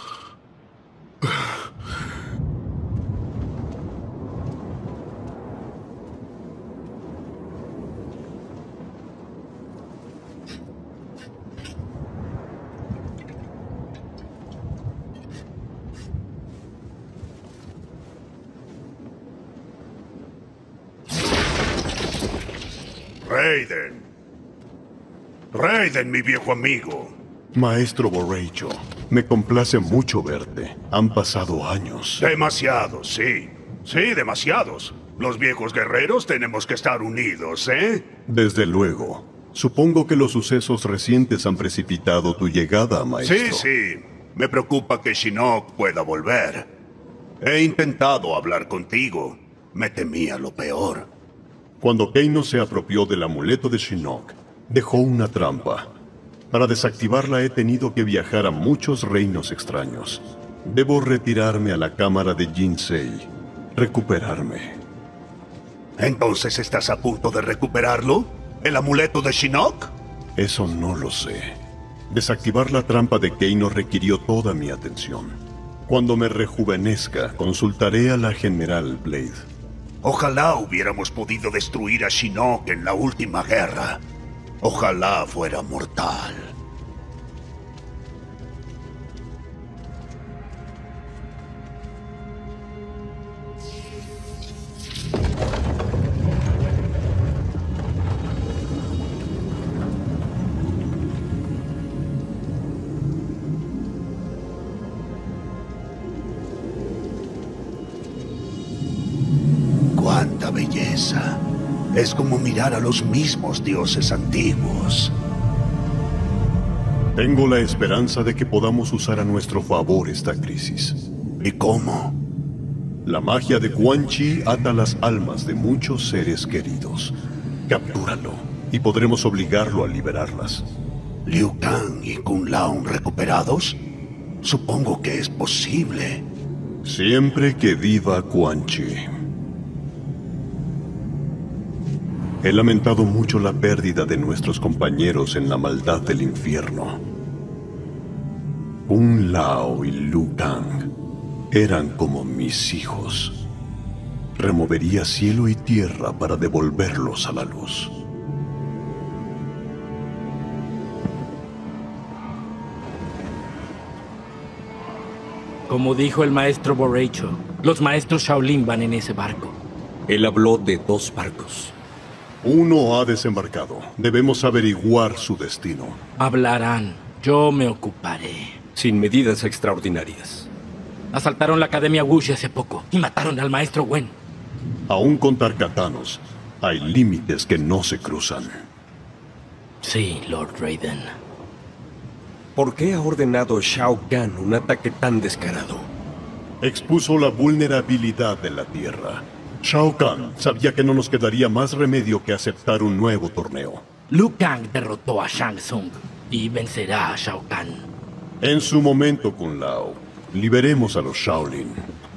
Raiden. Raiden, mi viejo amigo.
Maestro Borracho, me complace mucho verte. Han pasado años.
Demasiados, sí. Sí, demasiados. Los viejos guerreros tenemos que estar unidos, ¿eh?
Desde luego. Supongo que los sucesos recientes han precipitado tu llegada, maestro.
Sí, sí. Me preocupa que Shinnok pueda volver. He intentado hablar contigo. Me temía lo peor.
Cuando Kano se apropió del amuleto de Shinnok, dejó una trampa. Para desactivarla he tenido que viajar a muchos reinos extraños. Debo retirarme a la cámara de Jinsei. Recuperarme.
¿Entonces estás a punto de recuperarlo? ¿El amuleto de Shinnok?
Eso no lo sé. Desactivar la trampa de Kano requirió toda mi atención. Cuando me rejuvenezca, consultaré a la General Blade.
Ojalá hubiéramos podido destruir a Shinnok en la última guerra. Ojalá fuera mortal. ¡Cuánta belleza! Es como mirar a los mismos dioses antiguos.
Tengo la esperanza de que podamos usar a nuestro favor esta crisis.
¿Y cómo?
La magia de Quan Chi ata las almas de muchos seres queridos. Captúralo y podremos obligarlo a liberarlas.
¿Liu Kang y Kung Lao recuperados? Supongo que es posible.
Siempre que viva Quan Chi. He lamentado mucho la pérdida de nuestros compañeros en la maldad del infierno. Kung Lao y Liu Kang eran como mis hijos. Removería cielo y tierra para devolverlos a la luz.
Como dijo el maestro borracho, los maestros Shaolin van en ese barco.
Él habló de 2 barcos.
Uno ha desembarcado. Debemos averiguar su destino.
Hablarán. Yo me ocuparé.
Sin medidas extraordinarias.
Asaltaron la Academia Wuxi hace poco y mataron al maestro Wen.
Aún con Tarkatanos, hay límites que no se cruzan.
Sí, Lord Raiden.
¿Por qué ha ordenado Shao Kahn un ataque tan descarado?
Expuso la vulnerabilidad de la Tierra. Shao Kahn sabía que no nos quedaría más remedio que aceptar un nuevo torneo.
Liu Kang derrotó a Shang Tsung y vencerá a Shao Kahn.
En su momento, Kung Lao, liberemos a los Shaolin.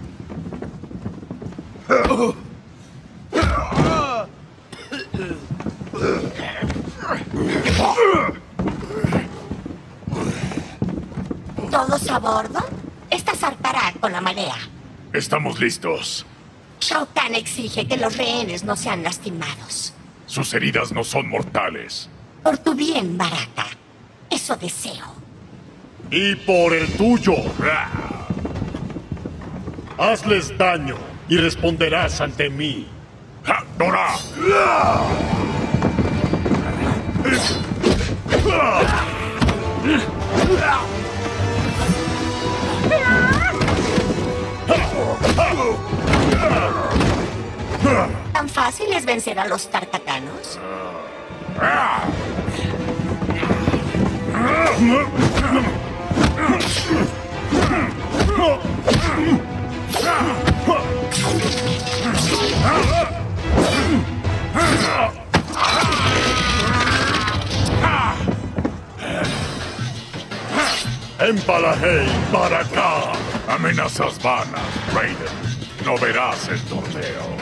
¿Todos a bordo? Esta zarpará con la marea.
Estamos listos.
Shao Kahn exige que los rehenes no sean lastimados.
Sus heridas no son mortales.
Por tu bien, Baraka. Eso deseo.
Y por el tuyo. Hazles daño y responderás ante mí.
¡Dora!
¿Tan fácil es vencer a los tartatanos?
¡Empalajei para acá! Amenazas vanas, Raiden. No verás el torneo.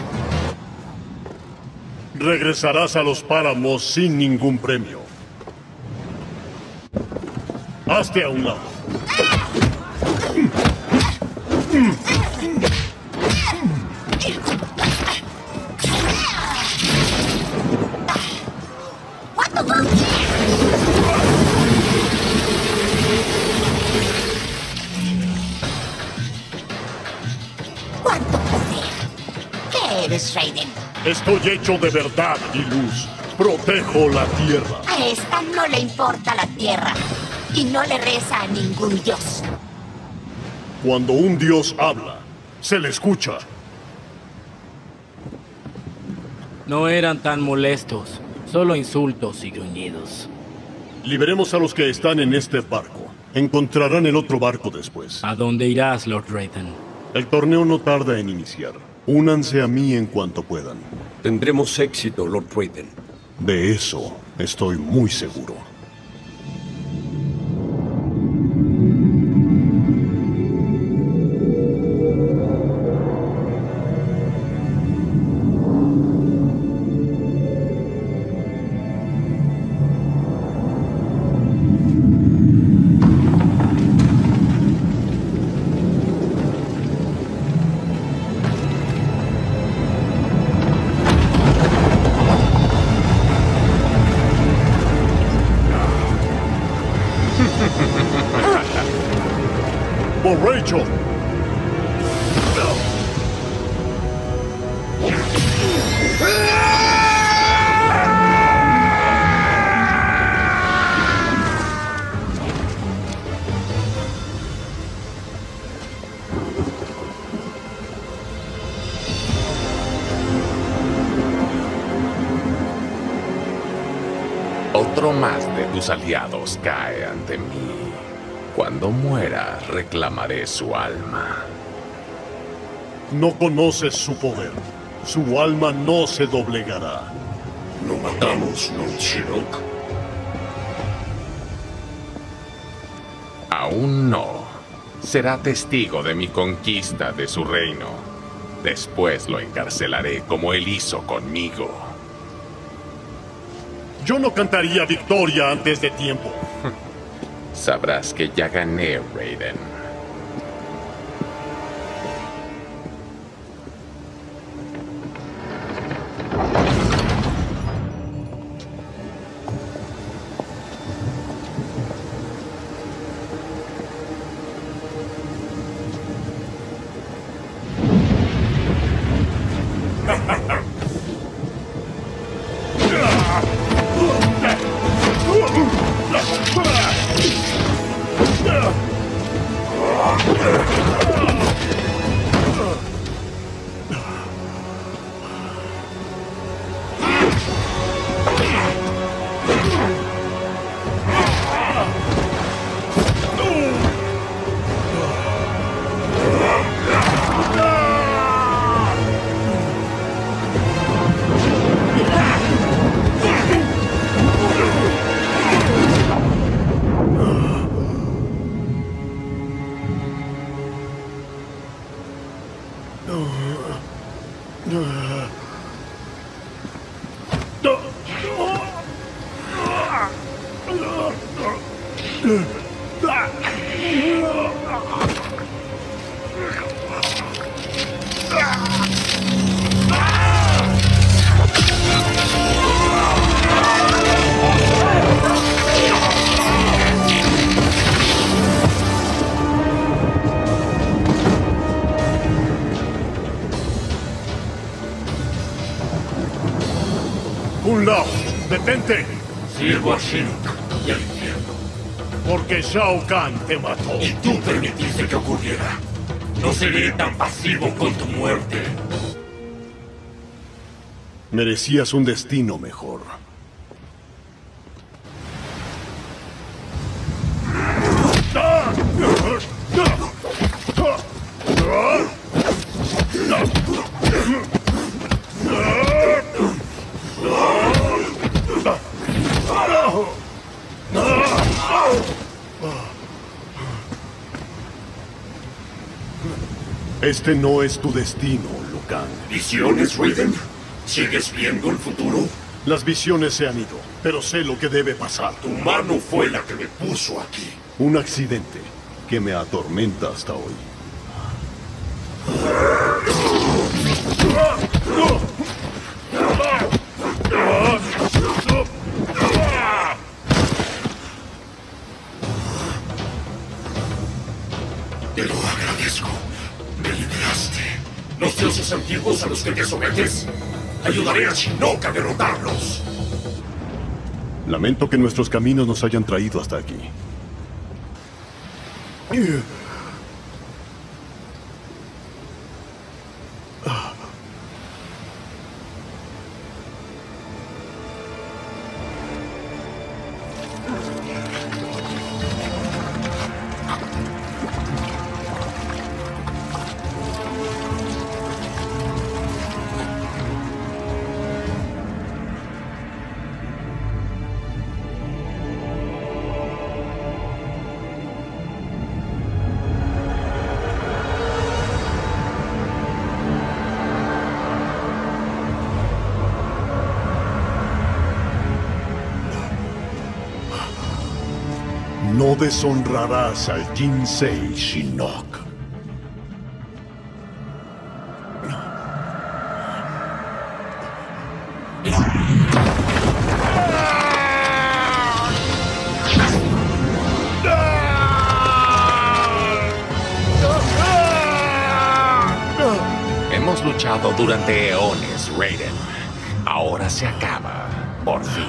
Regresarás a los páramos sin ningún premio. Hazte a un lado.
¿Cuánto poder? ¿Qué eres, Raiden?
Estoy hecho de verdad y luz. Protejo la tierra.
A esta no le importa la tierra. Y no le reza a ningún dios.
Cuando un dios habla, se le escucha.
No eran tan molestos. Solo insultos y gruñidos.
Liberemos a los que están en este barco. Encontrarán el otro barco después.
¿A dónde irás, Lord Raiden?
El torneo no tarda en iniciar. Únanse a mí en cuanto puedan.
Tendremos éxito, Lord Raiden.
De eso estoy muy seguro. Rachel!
Otro más de tus aliados cae ante mí. Cuando muera, reclamaré su alma.
No conoces su poder. Su alma no se doblegará.
¿Lo matamos, Lord Shinnok?
Aún no. Será testigo de mi conquista de su reino. Después lo encarcelaré como él hizo conmigo.
Yo no cantaría victoria antes de tiempo.
Sabrás que ya gané, Raiden.
Kung Lao, detente.
Sirvo a Shinnok y al infierno.
Porque Shao Kahn te mató.
Y tú permitiste que ocurriera. No seré tan pasivo con tu muerte.
Merecías un destino mejor. Este no es tu destino, Liu Kang.
¿Visiones, Raiden? ¿Sigues viendo el futuro?
Las visiones se han ido, pero sé lo que debe pasar.
Tu mano fue la que me puso aquí.
Un accidente que me atormenta hasta hoy.
Te lo agradezco. Me liberaste. Los dioses antiguos a los que te sometes. Ayudaré a Shinnok a derrotarlos.
Lamento que nuestros caminos nos hayan traído hasta aquí. No deshonrarás al Jinsei Shinnok.
Hemos luchado durante eones, Raiden. Ahora se acaba, por fin.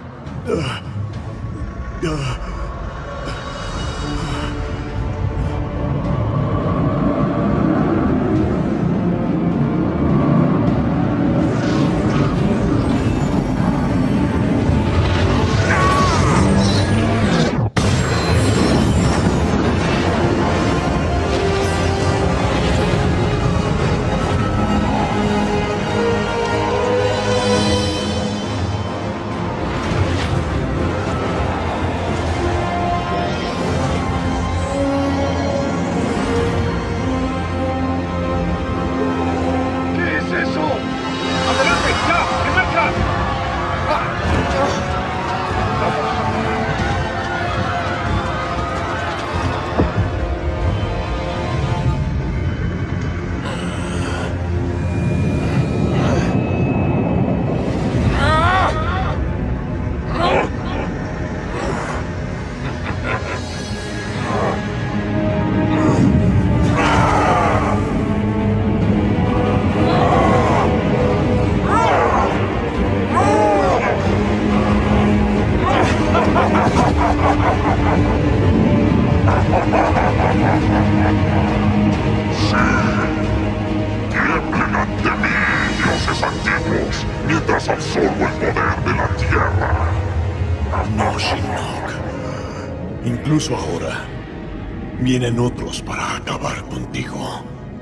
Mientras absorbo el poder de la Tierra.
No, Shinnok. Incluso ahora, vienen otros para acabar contigo.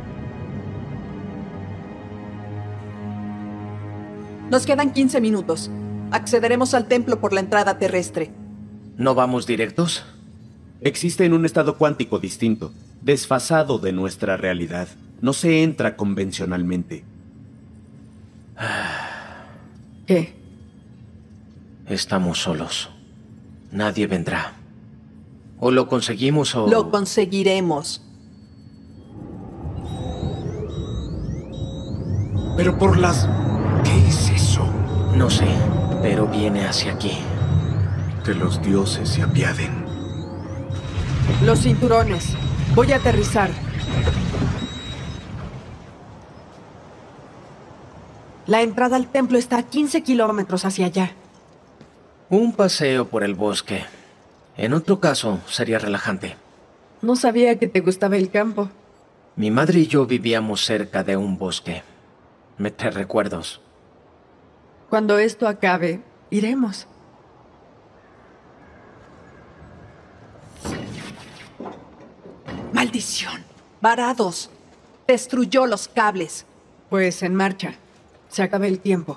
Nos quedan 15 minutos. Accederemos al templo por la entrada terrestre.
¿No vamos directos? Existe en un estado cuántico distinto, desfasado de nuestra realidad. No se entra convencionalmente.
¿Qué? Estamos solos. Nadie vendrá. O lo conseguimos o...
Lo conseguiremos.
Pero por las... ¿Qué es eso?
No sé, pero viene hacia aquí.
Que los dioses se apiaden.
Los cinturones. Voy a aterrizar. La entrada al templo está a 15 kilómetros hacia allá.
Un paseo por el bosque. En otro caso, sería relajante.
No sabía que te gustaba el campo.
Mi madre y yo vivíamos cerca de un bosque. Me trae recuerdos.
Cuando esto acabe, iremos.
¡Maldición! Varados. Destruyó los cables.
Pues en marcha. Se acaba el tiempo.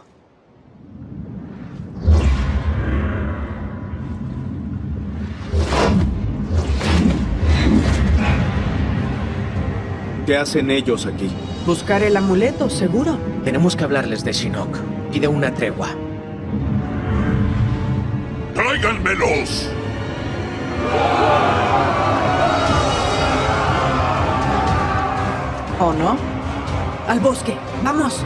¿Qué hacen ellos aquí?
Buscar el amuleto, seguro.
Tenemos que hablarles de Shinnok y de una tregua.
¡Tráiganmelos!
¿O no?
Al bosque. ¡Vamos!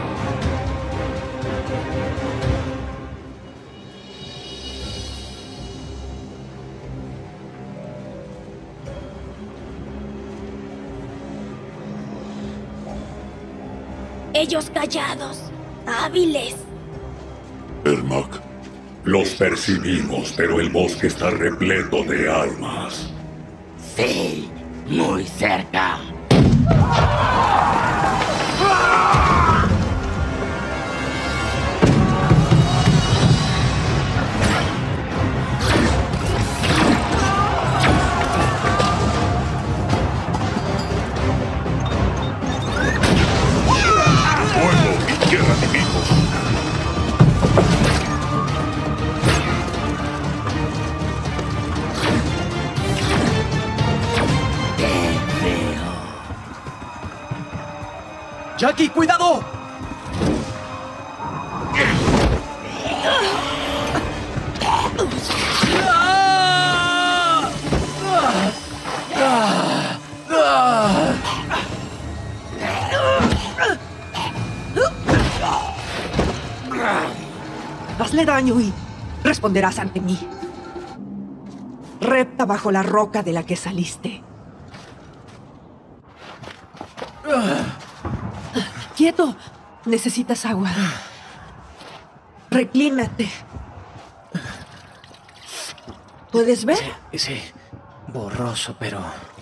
Ellos callados, hábiles.
Ermac, los percibimos, pero el bosque está repleto de almas.
Sí, muy cerca.
Tierra de vivos.
¡Jackie, cuidado!
Hazle daño y responderás ante mí. Repta bajo la roca de la que saliste. quieto. Necesitas agua. Reclínate. ¿Puedes ver?
Sí. Borroso, pero...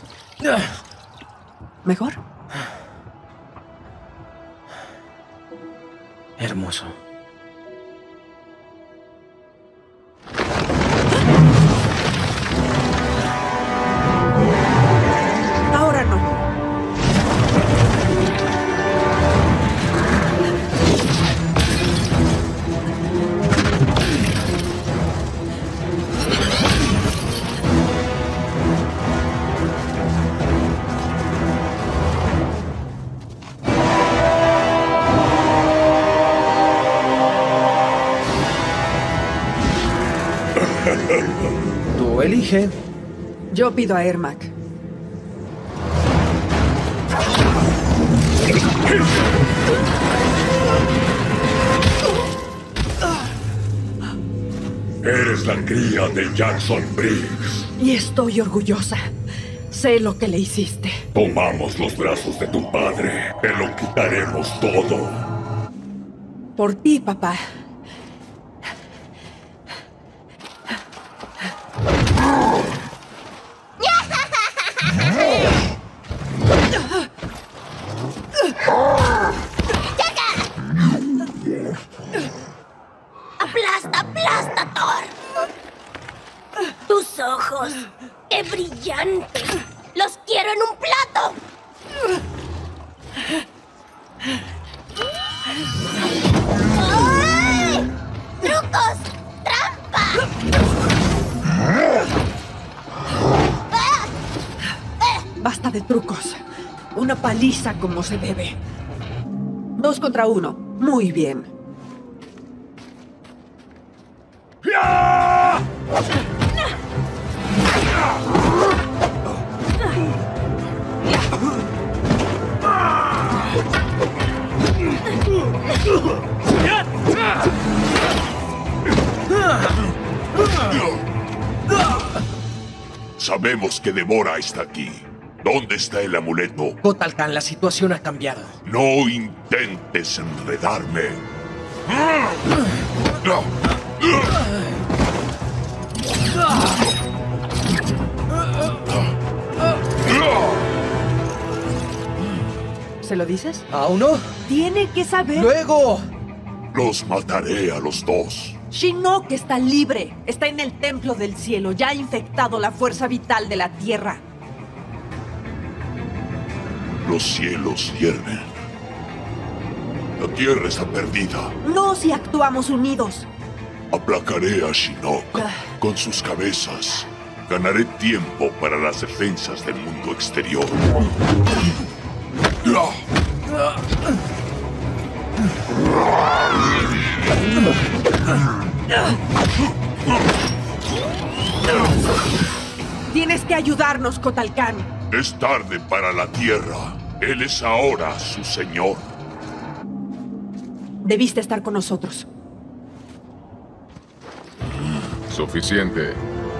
¿Mejor?
Hermoso.
Ahora no.
Tú elige.
Yo pido a Ermac.
Eres la cría de Jackson Briggs.
Y estoy orgullosa. Sé lo que le hiciste.
Tomamos los brazos de tu padre. Te lo quitaremos todo.
Por ti, papá.
¡Aplasta, Thor! ¡Tus ojos! ¡Qué brillantes! ¡Los quiero en un plato! ¡Ay! ¡Trucos! ¡Trampa!
Basta de trucos. Una paliza como se debe. 2 contra 1. Muy bien.
Sabemos que Demora está aquí. ¿Dónde está el amuleto?
Kotal Kahn, la situación ha cambiado.
No intentes enredarme.
¿Se lo dices?
¿Aún no?
Tiene que saber.
¡Luego!
Los mataré a los dos.
Shinnok está libre. Está en el templo del cielo. Ya ha infectado la fuerza vital de la tierra.
Los cielos hierven. La tierra está perdida.
No si actuamos unidos.
Aplacaré a Shinnok con sus cabezas. Ganaré tiempo para las defensas del mundo exterior.
Tienes que ayudarnos, Kotal Kahn.
Es tarde para la tierra. Él es ahora su señor.
Debiste estar con nosotros.
Suficiente.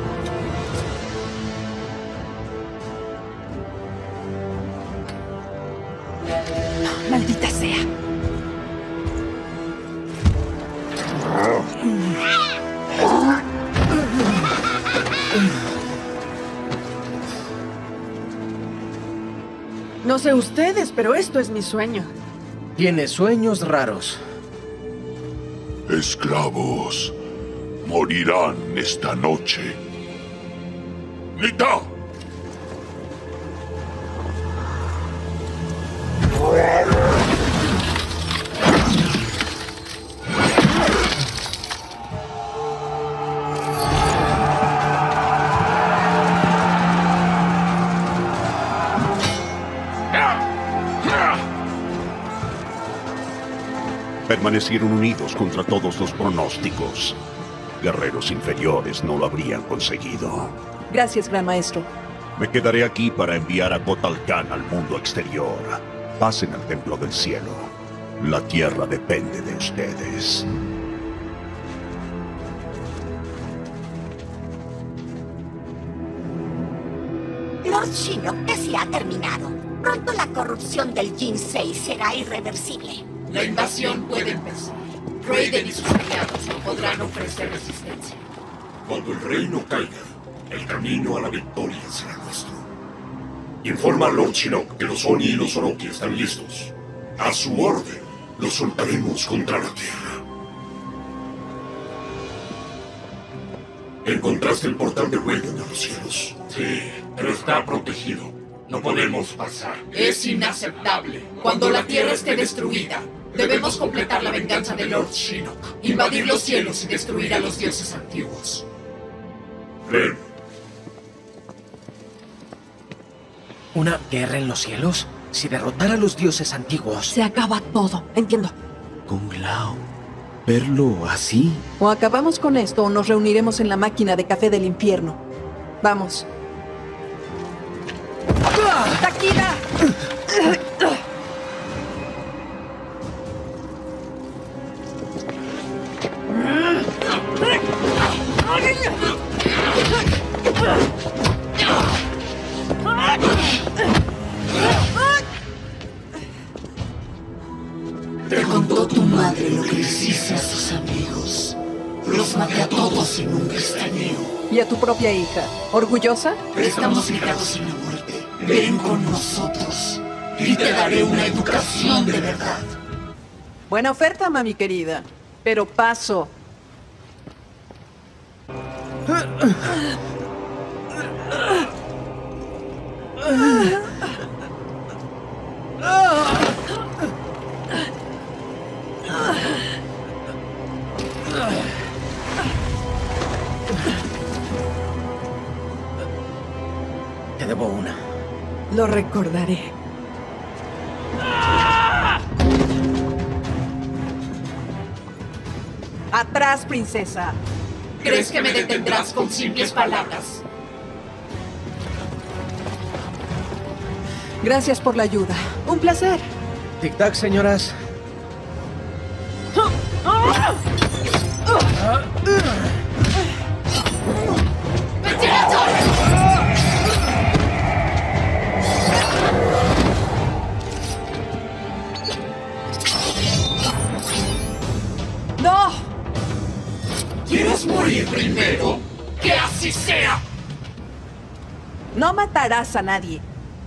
Maldita sea. No sé ustedes, pero esto es mi sueño.
Tienes sueños raros.
Esclavos morirán esta noche. ¡Nita!
Permanecieron unidos contra todos los pronósticos. Guerreros inferiores no lo habrían conseguido.
Gracias, Gran Maestro.
Me quedaré aquí para enviar a Kotal Kahn al mundo exterior. Pasen al Templo del Cielo. La tierra depende de ustedes.
Lord Shinnok, que se ha terminado.
Pronto la corrupción del Jinsei será irreversible.
La invasión puede empezar. Raiden y sus aliados no podrán ofrecer resistencia. Cuando el reino caiga, el camino a la victoria será nuestro. Informa a Lord Shinnok que los Oni y los Orochi están listos. A su orden, los soltaremos contra la tierra. ¿Encontraste el portal de Raiden a los cielos? Sí, pero está protegido. No podemos pasar. Es inaceptable. Cuando la tierra esté destruida, debemos completar la venganza de Lord Shinnok, invadir los cielos y destruir a los dioses antiguos. Ven.
¿Una guerra en los cielos? Si derrotara a los dioses antiguos...
Se acaba todo, entiendo.
Kung Lao, ¿verlo así?
O acabamos con esto o nos reuniremos en la máquina de café del infierno. Vamos. ¡Takida!
Te contó tu madre lo que hiciste a sus amigos. Los maté a todos en un pestañeo.
¿Y a tu propia hija? ¿Orgullosa?
Estamos ligados en la muerte. Ven con nosotros y te daré una educación de verdad.
Buena oferta, mami querida. Pero paso.
Te debo una.
Lo recordaré. ¡Atrás, princesa!
¿Crees que me detendrás con simples palabras?
Gracias por la ayuda. Un placer.
Tic-tac, señoras.
¡No!
¿Quieres morir primero? ¡Que así sea!
No matarás a nadie.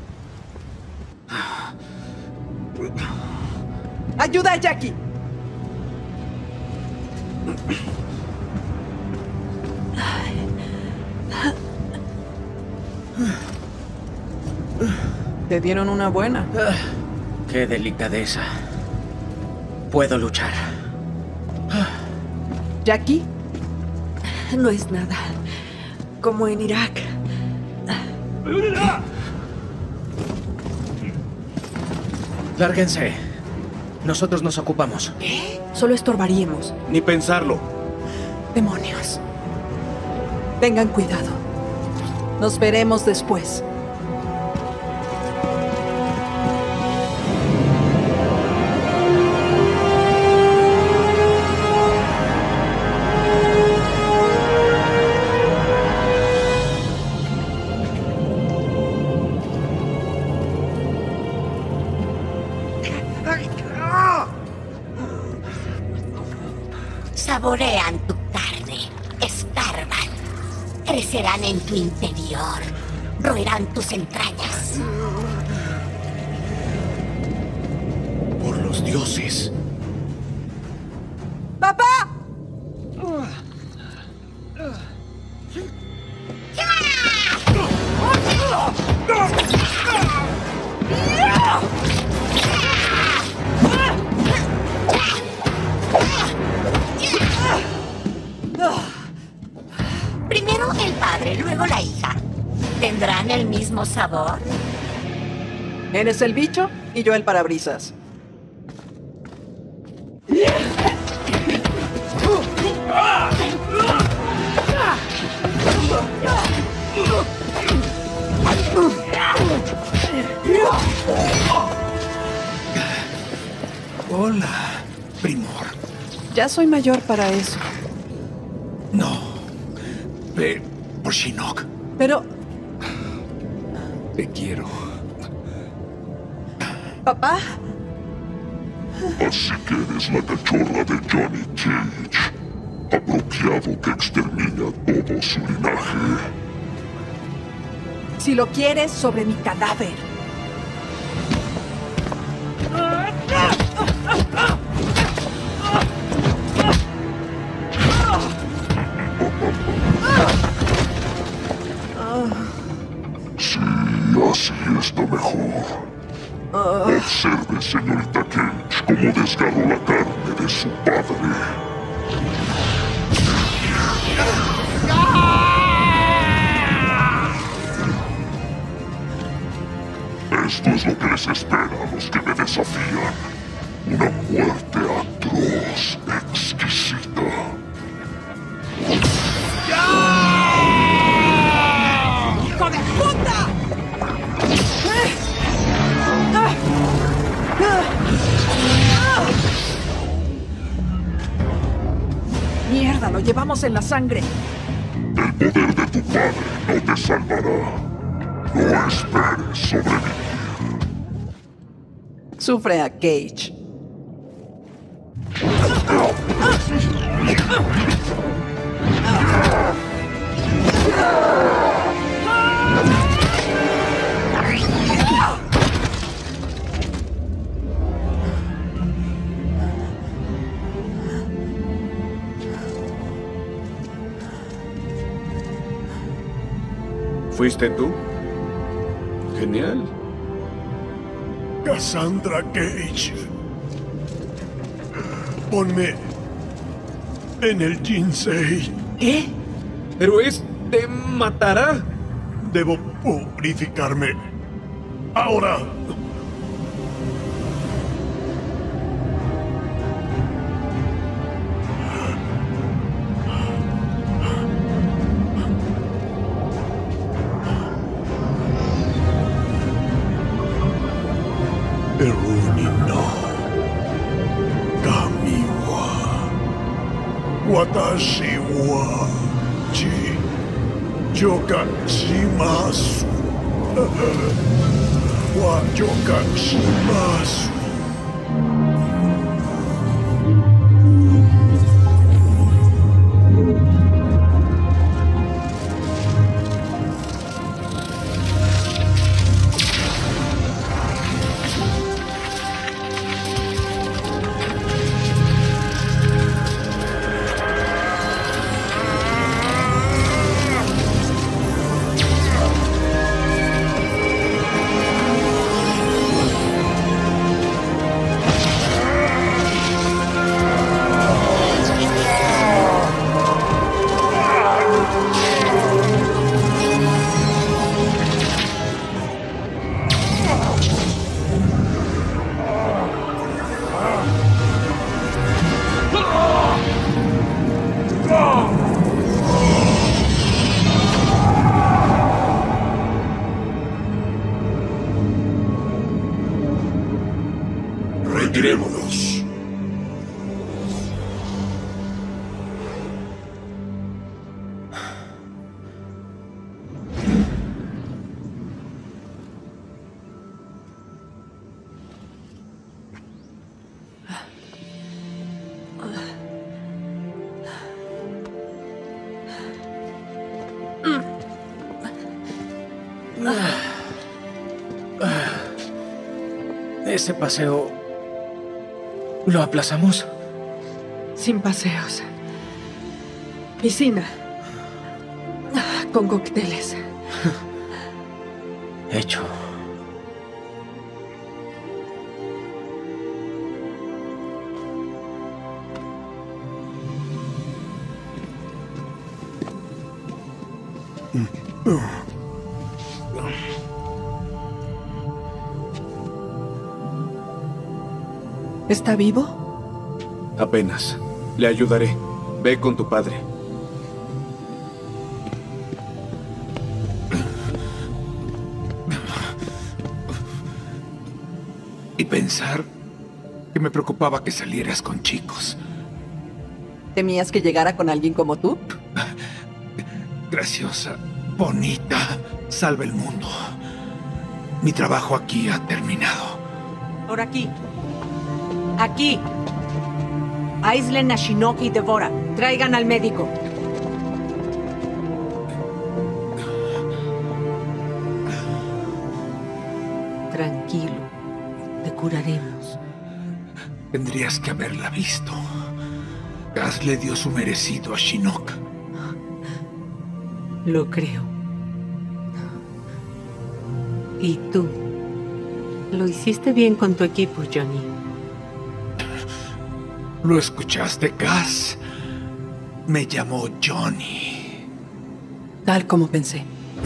¡Ayuda a Jackie! Te dieron una buena.
¡Qué delicadeza! Puedo luchar.
¿Jackie?
No es nada. Como en Irak.
Lárguense. Nosotros nos ocupamos.
¿Qué? Solo estorbaríamos.
Ni pensarlo.
Demonios. Tengan cuidado. Nos veremos después.
Saborean tu carne, escarban, crecerán en tu interior, roerán tus entrañas.
Por los dioses.
¡Papá!
Primero el padre, luego la hija. ¿Tendrán el mismo sabor?
Eres el bicho y yo el parabrisas.
Hola, Primor.
Ya soy mayor para eso.
No. Ve por Shinnok.
Pero...
Te quiero.
¿Papá?
Así que eres la cachorra de Johnny Cage. Apropiado que extermina todo su linaje.
Si lo quieres, sobre mi cadáver.
Sí, así está mejor. Observe, señorita Cage, cómo desgarró la carne de su padre. Esto es lo que les espera a los que me desafían. Una muerte atroz, exquisita.
¡Hijo de puta! Mierda, lo llevamos en la sangre.
El poder de tu padre no te salvará. No esperes sobrevivir.
Sufre a Cage.
¿Fuiste tú? Genial.
Cassandra Cage. Ponme en el Jinsei.
¿Qué? Pero te matará.
Debo purificarme. Ahora. Eruni no Kami wa Watashi wa Jokan shimasu wa Jokan shimasu.
Retirémonos.
Ese paseo... ¿lo aplazamos?
Sin paseos. Piscina. Con cócteles.
Hecho.
¿Está vivo?
Apenas. Le ayudaré. Ve con tu padre.
Y pensar que me preocupaba que salieras con chicos.
¿Temías que llegara con alguien como tú?
Graciosa, bonita, salva el mundo. Mi trabajo aquí ha terminado.
Por aquí. Aquí. Aíslen a Shinnok y Devora. Traigan al médico. Tranquilo. Te curaremos.
Tendrías que haberla visto. Gas le dio su merecido a Shinnok.
Lo creo. ¿Y tú? Lo hiciste bien con tu equipo, Johnny.
¿Lo escuchaste, Gas? Me llamó Johnny.
Tal como pensé.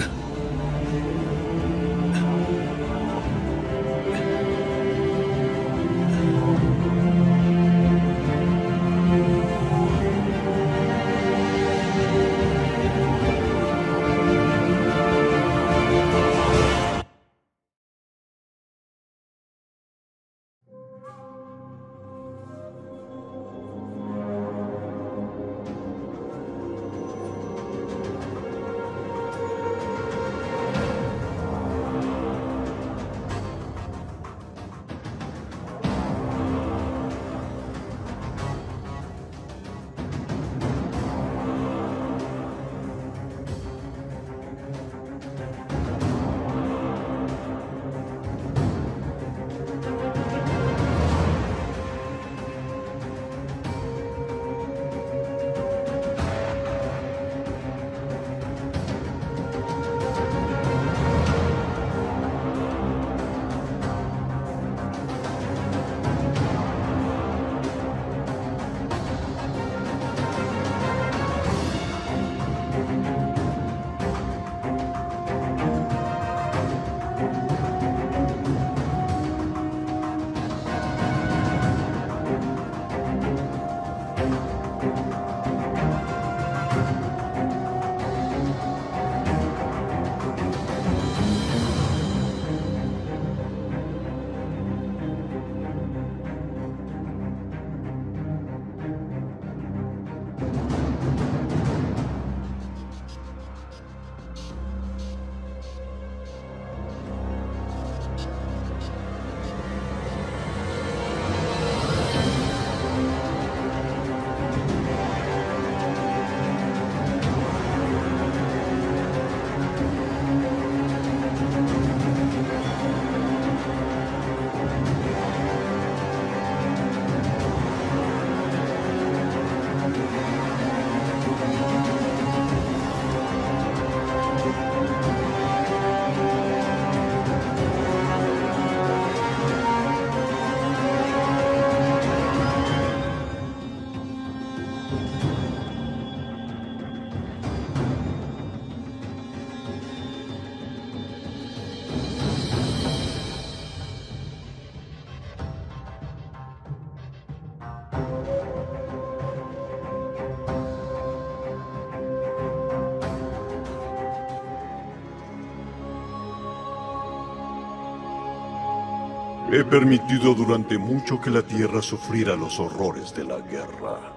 He permitido durante mucho que la Tierra sufriera los horrores de la guerra.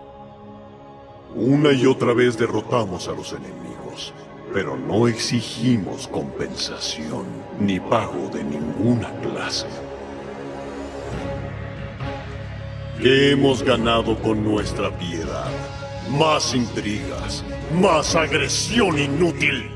Una y otra vez derrotamos a los enemigos, pero no exigimos compensación ni pago de ninguna clase. ¿Qué hemos ganado con nuestra piedad? Más intrigas, más agresión inútil.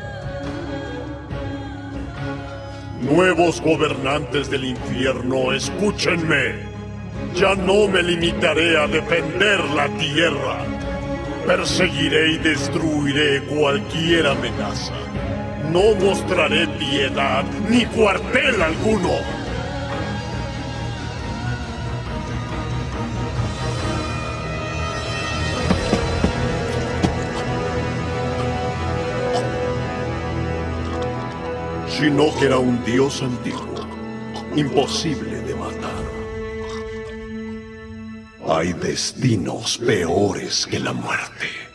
Nuevos gobernantes del infierno, escúchenme. Ya no me limitaré a defender la tierra. Perseguiré y destruiré cualquier amenaza. No mostraré piedad ni cuartel alguno. Shinnok era un dios antiguo, imposible de matar. Hay destinos peores que la muerte.